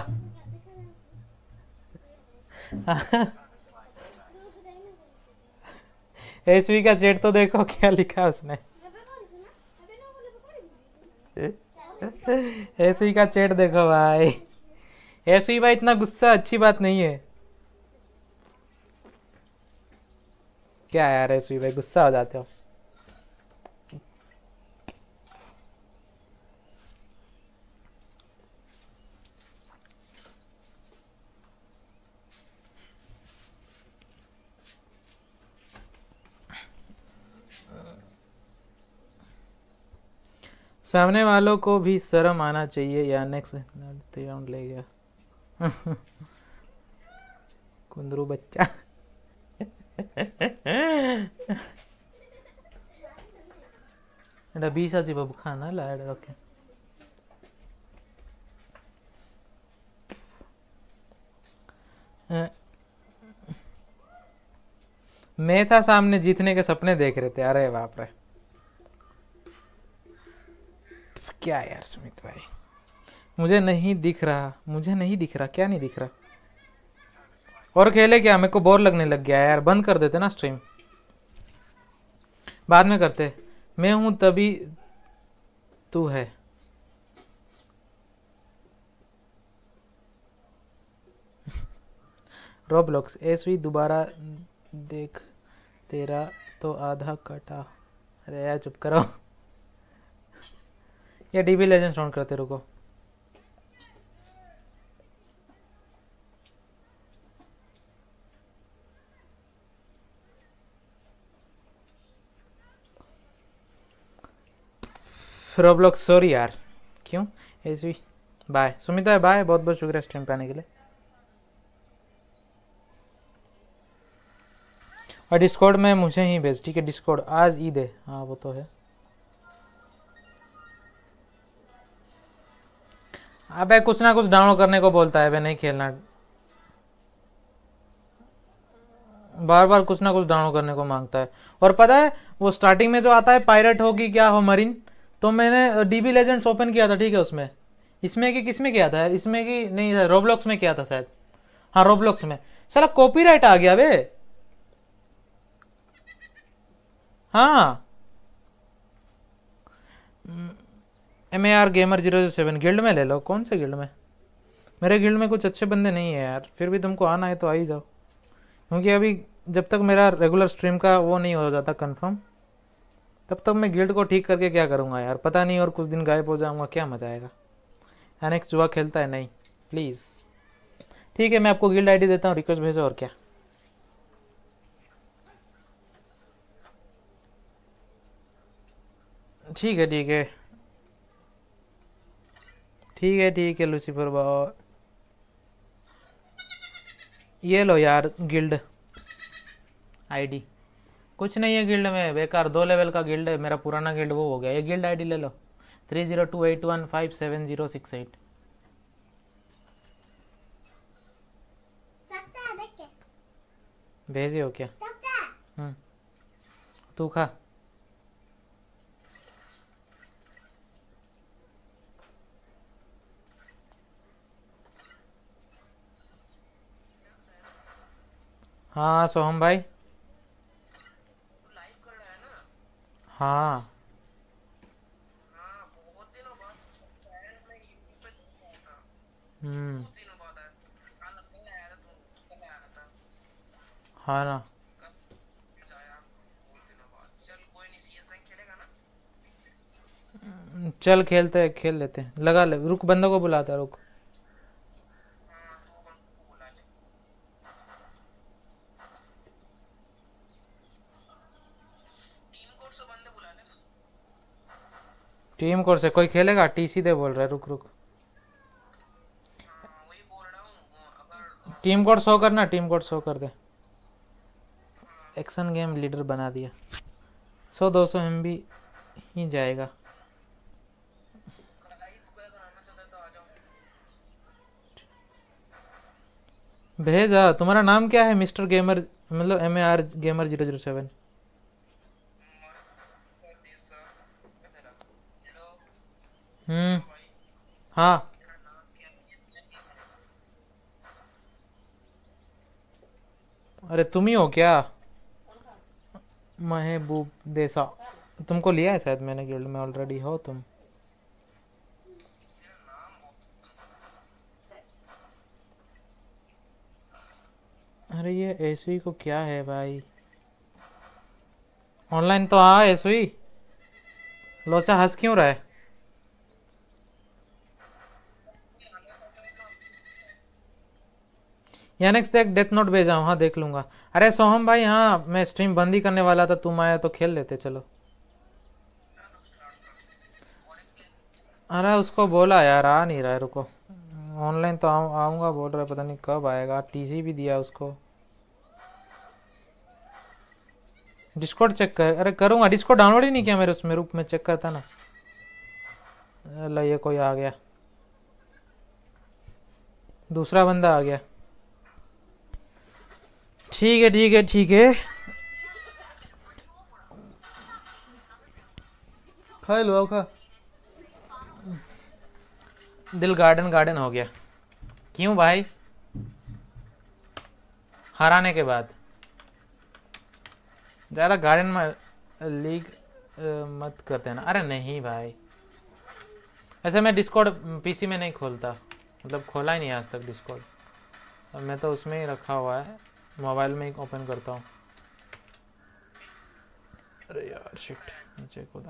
एसवी का चैट तो देखो क्या लिखा है उसने। एसवी का चैट देखो भाई। एसवी भाई इतना गुस्सा अच्छी बात नहीं है। क्या यार एसवी भाई गुस्सा हो जाते हो। सामने वालों को भी शर्म आना चाहिए। या नेक्स्ट राउंड ले गया। कुंदरू बच्चा। बीस आज बाबू खाना लाड ओके। मैं था सामने, जीतने के सपने देख रहे थे। अरे बाप रे, क्या यार सुमित भाई, मुझे नहीं दिख रहा, मुझे नहीं दिख रहा, क्या नहीं दिख रहा? और खेले क्या? मेरे को बोर लगने लग गया यार, बंद कर देते ना स्ट्रीम, बाद में करते। मैं हूं तभी तू है। रोब्लॉक्स एसवी दोबारा देख, तेरा तो आधा कटा। अरे यार चुप करो। या डीबी लेजेंड्स ऑन करते रुको। रोब्लॉक्स सॉरी यार। क्यों एसवी? बाय सुमिता, बाय, बहुत बहुत शुक्रिया स्ट्रीम पे आने के लिए। और डिस्कॉर्ड में मुझे ही भेज, ठीक है? डिस्कॉर्ड आज ईद है। हाँ वो तो है। अबे कुछ ना कुछ डाउनलोड करने को बोलता है, नहीं खेलना। बार बार कुछ ना कुछ डाउनलोड करने को मांगता है। और पता है वो स्टार्टिंग में जो आता है पायरेट हो कि क्या हो मरीन, तो मैंने डीबी लेजेंड्स ओपन किया था, ठीक है, उसमें इसमें कि किसमें किया था, इसमें कि नहीं रोब्लॉक्स में किया था शायद, हाँ रोब्लॉक्स में, साला कॉपीराइट आ गया बे। हाँ MAR गेमर 007 गिल्ड में ले लो। कौन से गिल्ड में? मेरे गिल्ड में कुछ अच्छे बंदे नहीं है यार, फिर भी तुमको आना है तो आ ही जाओ, क्योंकि अभी जब तक मेरा रेगुलर स्ट्रीम का वो नहीं हो जाता कंफर्म, तब तक मैं गिल्ड को ठीक करके क्या करूँगा यार, पता नहीं, और कुछ दिन गायब हो जाऊँगा, क्या मजा आएगा। एनेक्स जुआ खेलता है? नहीं प्लीज़। ठीक है मैं आपको गिल्ड आईडी देता हूँ, रिक्वेस्ट भेजो, और क्या। ठीक है ठीक है ठीक है ठीक है लूसीफर बॉय, ये लो यार गिल्ड आईडी। कुछ नहीं है गिल्ड में, बेकार 2 लेवल का गिल्ड है, मेरा पुराना गिल्ड वो हो गया, ये गिल्ड आईडी ले लो 3028157068। सकता है देख के भेजे हो क्या? सकता तू खा। हाँ सोहम भाई। हाँ हाँ ना, चल खेलते हैं, खेल लेते हैं, लगा ले, रुक बंदों को बुलाता है, रुक। टीम कोड से कोई खेलेगा? TC दे बोल रहा है, रुक रुक, टीम कोड शो करना, टीम कोड शो कर दे। एक्शन गेम लीडर बना दिया, 100-200 MB ही जाएगा। भेजा। तुम्हारा नाम क्या है मिस्टर गेमर, मतलब MAR गेमर 007? हाँ अरे तुम ही हो क्या? महबूब देसा, तुमको लिया है शायद मैंने गिल्ड में, ऑलरेडी हो तुम। अरे ये एसवी को क्या है भाई, ऑनलाइन तो आ एसवी। लोचा हंस क्यों रहा है? यानेक्स देख डेथ नोट भेजा हूँ, हाँ देख लूंगा। अरे सोहम भाई, हाँ मैं स्ट्रीम बंद ही करने वाला था, तुम आया तो खेल लेते, चलो। अरे उसको बोला यार, आ नहीं रहा है, रुको, ऑनलाइन तो आऊँगा बोल रहा है, पता नहीं कब आएगा, TC भी दिया उसको। डिस्कॉर्ड चेक कर, अरे करूँगा, डिस्कॉर्ड डाउनलोड ही नहीं किया मेरे उसमें, रुक मैं चेक करता ना। अल्लाह ये कोई आ गया, दूसरा बंदा आ गया। ठीक है ठीक है ठीक है, खा लो खा। दिल गार्डन गार्डन हो गया। क्यों भाई? हराने के बाद ज़्यादा गार्डन में लीग मत करते ना। अरे नहीं भाई, ऐसे मैं डिस्कॉर्ड PC में नहीं खोलता, मतलब खोला ही नहीं आज तक डिस्कॉर्ड, मैं तो उसमें ही रखा हुआ है, मोबाइल में ही ओपन करता हूँ। अरे यार शिट, नीचे कूदा।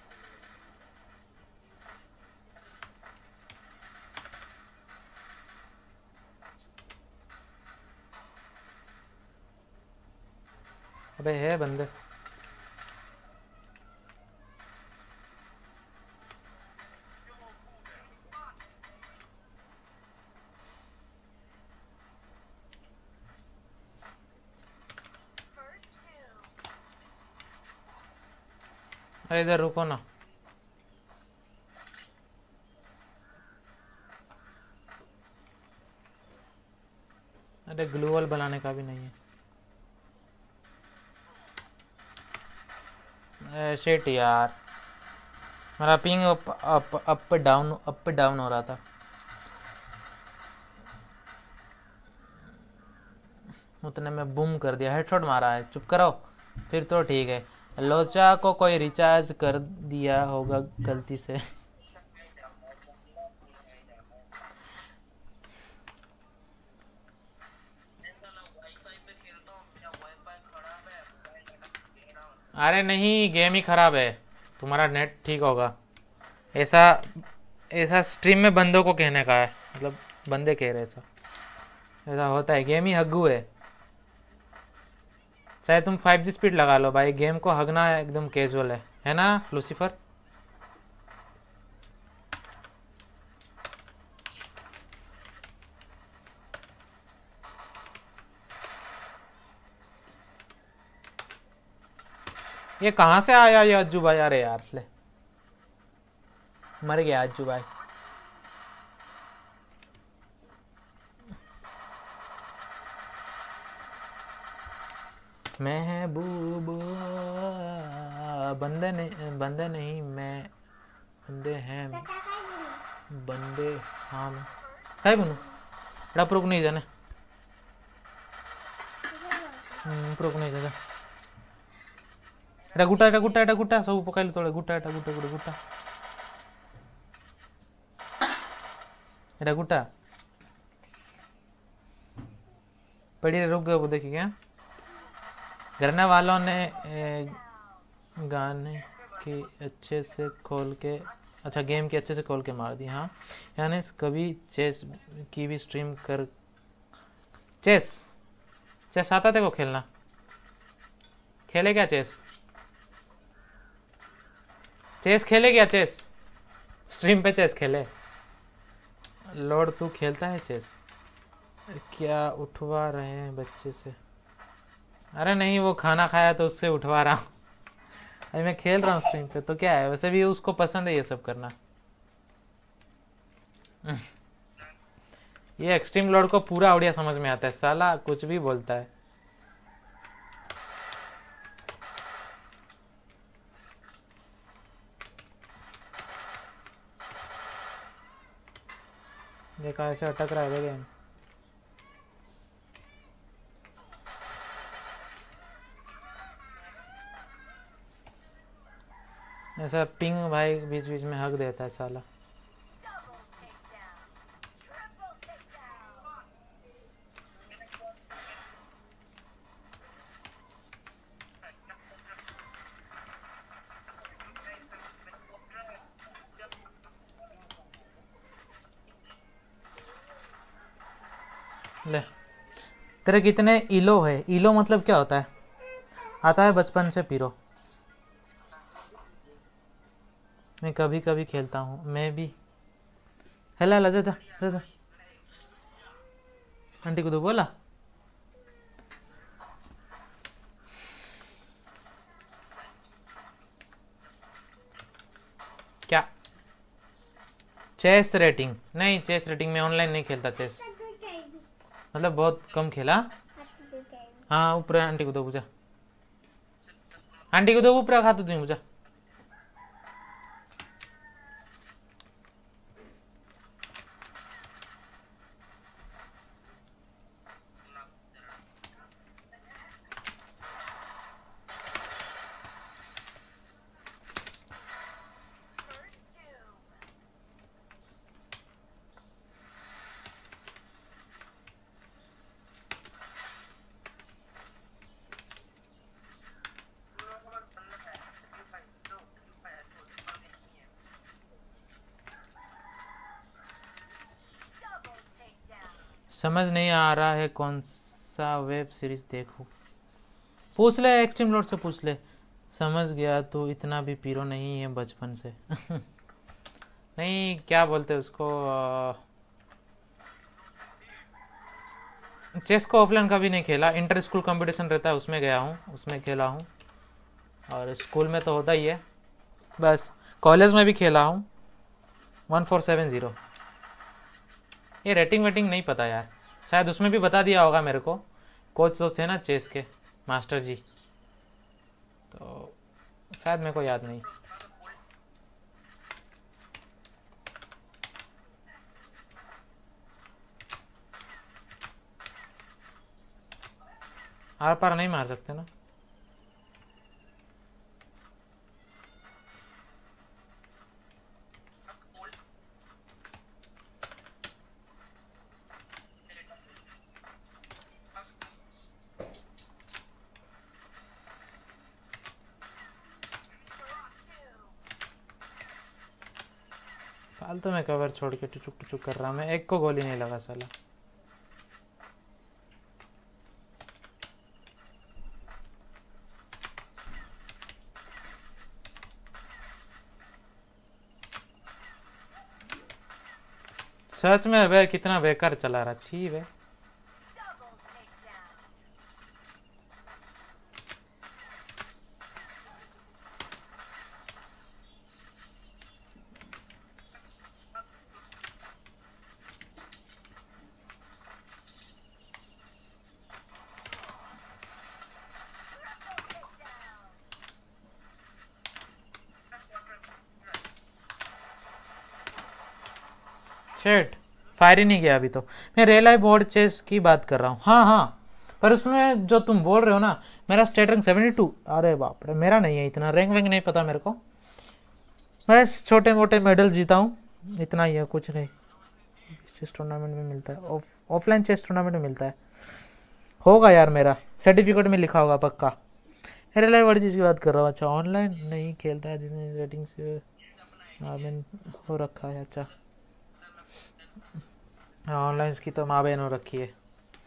अबे है बंदे। अरे इधर रुको ना, अरे ग्लूवल बनाने का भी नहीं है। शिट यार, मेरा पिंग अप डाउन हो रहा था। उतने में बूम कर दिया, हेडशॉट मारा है। चुप करो, फिर तो ठीक है। लोचा को कोई रिचार्ज कर दिया होगा गलती से। अरे नहीं, गेम ही खराब है, तुम्हारा नेट ठीक होगा। ऐसा ऐसा स्ट्रीम में बंदों को कहने का है, मतलब बंदे कह रहे ऐसा ऐसा होता है, गेम ही हग्गू है। चाहे तुम 5G स्पीड लगा लो भाई, गेम को हगना एकदम कैजुअल है ना लूसीफर? ये कहाँ से आया ये अज्जू भाई? अरे यार ले, मर गया अज्जू भाई। महबूब बंदे नहीं मैं, बंदे हैं बंदे। हाँ मैं काय बनू रुक नहीं जाने, रुक नहीं जाने। एटा गुटा सब पकाइल तोड़े गुटा एटा गुटा पड़ी रुक गए वो, देखिए क्या घरने वालों ने गाने के अच्छे से खोल के, अच्छा गेम के अच्छे से खोल के मार दी। हाँ यानी कभी चेस की भी स्ट्रीम कर। चेस आता तेरे को खेलना? खेले क्या चेस खेले क्या? चेस स्ट्रीम पे चेस खेले? लॉर्ड तू खेलता है चेस? क्या उठवा रहे हैं बच्चे से? अरे नहीं, वो खाना खाया तो उससे उठवा रहा हूँ। अरे मैं खेल रहा हूँ स्ट्रीम पे तो क्या है, वैसे भी उसको पसंद है ये सब करना। ये एक्सट्रीम लॉर्ड को पूरा उड़िया समझ में आता है, साला कुछ भी बोलता है। देखा ऐसे अटक रहा है गेम। ऐसा पिंग भाई बीच बीच में हक देता है साला। ले तेरे कितने इलो है? इलो मतलब क्या होता है? आता है बचपन से पीरो। मैं कभी कभी खेलता हूँ, मैं भी। हेला ला जा जा जा जा। आंटी को तो बोला क्या? चेस रेटिंग नहीं, चेस रेटिंग में ऑनलाइन नहीं खेलता चेस, मतलब बहुत कम खेला। हाँ ऊपर आंटी को दो पूजा, आंटी को दो ऊपर खा तो तुम पूजा। समझ नहीं आ रहा है कौन सा वेब सीरीज देखूं। पूछ ले एक्सट्रीम लॉर्ड से पूछ ले। समझ गया, तो इतना भी पीरो नहीं है बचपन से। नहीं क्या बोलते उसको, चेस को ऑफलाइन कभी नहीं खेला। इंटर स्कूल कंपटीशन रहता है उसमें गया हूँ, उसमें खेला हूँ, और स्कूल में तो होता ही है। बस कॉलेज में भी खेला हूँ 1470। ये रेटिंग वेटिंग नहीं पता यार, शायद उसमें भी बता दिया होगा मेरे को। कोच तो थे ना चेस के, मास्टर जी, तो शायद मेरे को याद नहीं। आर पार नहीं मार सकते ना। फालतू में कवर छोड़ के टुचुक कर रहा। मैं एक को गोली नहीं लगा साला। सच में वे कितना बेकार चला रहा। छी वे। शेट फायर ही नहीं किया अभी तो। मैं रेल आई बोर्ड चेस की बात कर रहा हूँ। हाँ हाँ, पर उसमें जो तुम बोल रहे हो ना, मेरा स्टेट रैंक 72। अरे बाप रे, मेरा नहीं है इतना। रैंक वैंक नहीं पता मेरे को। मैं छोटे मोटे मेडल जीता हूँ, इतना ही है, कुछ नहीं। चेस टूर्नामेंट में मिलता है, ऑफलाइन चेस टूर्नामेंट में मिलता है। होगा यार, मेरा सर्टिफिकेट में लिखा होगा पक्का। रेल आई बोर्ड चेस की बात कर रहा हूँ। अच्छा, ऑनलाइन नहीं खेलता है, जिसने रेटिंग से हो रखा है। अच्छा, ऑनलाइन की तो माँ बहन हो रखी है।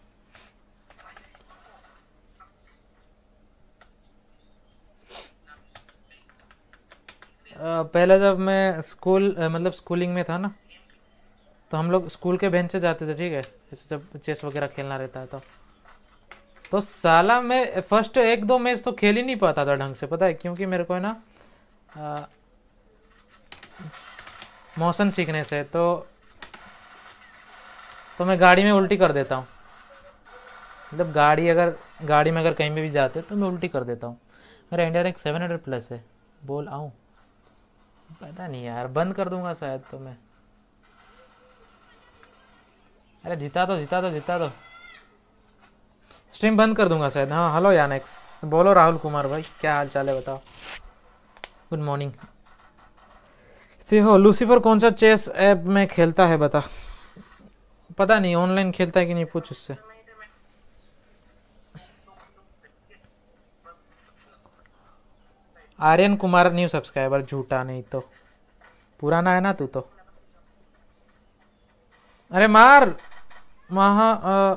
पहले जब मैं मतलब स्कूलिंग में था ना, तो हम लोग स्कूल के बेंच से जाते थे, ठीक है, जैसे जब चेस वगैरह खेलना रहता है तो साला मैं फर्स्ट 1-2 मैच तो खेल ही नहीं पाता था ढंग से। पता है क्योंकि मेरे को है ना मोशन सीखने से तो मैं गाड़ी में उल्टी कर देता हूँ। मतलब गाड़ी में अगर कहीं पे भी जाते तो मैं उल्टी कर देता हूँ। मेरा इंडिया रैंक 700+ है। बोल आऊँ? पता नहीं यार, बंद कर दूंगा शायद तो मैं। अरे जिता दो। स्ट्रीम बंद कर दूंगा शायद। हाँ, हेलो यानेक्स। बोलो राहुल कुमार भाई, क्या हाल चाल है बताओ। Good morning. हो लूसीफर कौन सा चेस ऐप में खेलता है बता। पता नहीं ऑनलाइन खेलता है कि नहीं, पूछ उससे। आर्यन कुमार न्यू सब्सक्राइबर, झूठा नहीं तो पुराना है ना तू तो। अरे मार वहाँ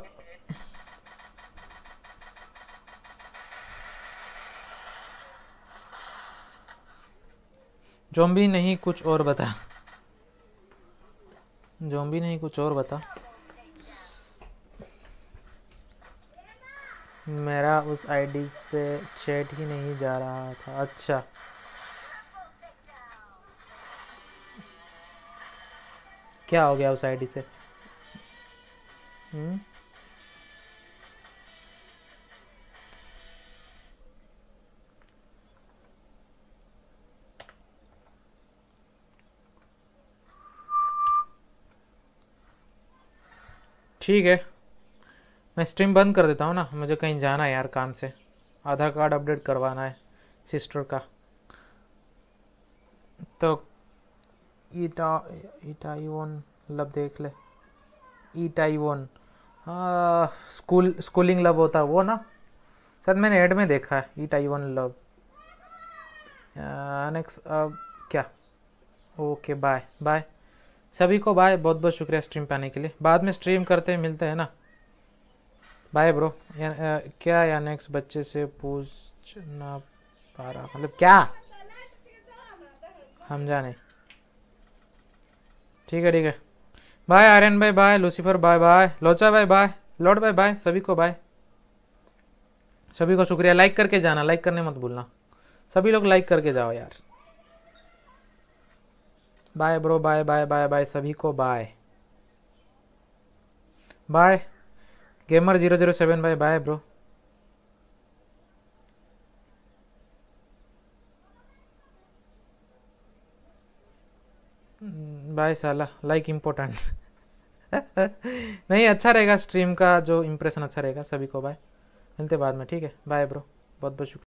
ज़ॉम्बी नहीं कुछ और बता। ज़ॉम्बी नहीं कुछ और बता। मेरा उस आईडी से चैट ही नहीं जा रहा था। अच्छा, क्या हो गया उस आईडी से? ठीक है, मैं स्ट्रीम बंद कर देता हूँ ना, मुझे कहीं जाना है यार काम से। आधार कार्ड अपडेट करवाना है सिस्टर का। तो ईटाइवोन लब देख ले। ईटाइवोन, हाँ, स्कूलिंग लब होता है वो ना, शायद मैंने ऐड में देखा है। ईटाइवोन लब। नेक्स्ट क्या? ओके, बाय बाय सभी को, बाय। बहुत बहुत शुक्रिया स्ट्रीम पे आने के लिए। बाद में स्ट्रीम करते हैं, मिलते हैं ना। Bye bro. क्या या नेक्स्ट बच्चे से पूछ ना पा रहा, मतलब क्या? हम जाने। ठीक है। बाय आर्यन भाई, बाय लूसीफर, बाय बाय लोचा भाई, बाय लॉर्ड भाई, बाय सभी को, बाय सभी को शुक्रिया। लाइक करके जाना, लाइक करने मत भूलना। सभी लोग लाइक करके जाओ यार। Bye bro, bye bye bye bye सभी को, बाय बाय। गेमर 007 भाई, बाय ब्रो। बाय साला, लाइक इम्पोर्टेंट। नहीं, अच्छा रहेगा स्ट्रीम का जो इम्प्रेशन अच्छा रहेगा सभी को। बाय, मिलते बाद में, ठीक है, बाय ब्रो, बहुत बहुत शुक्रिया।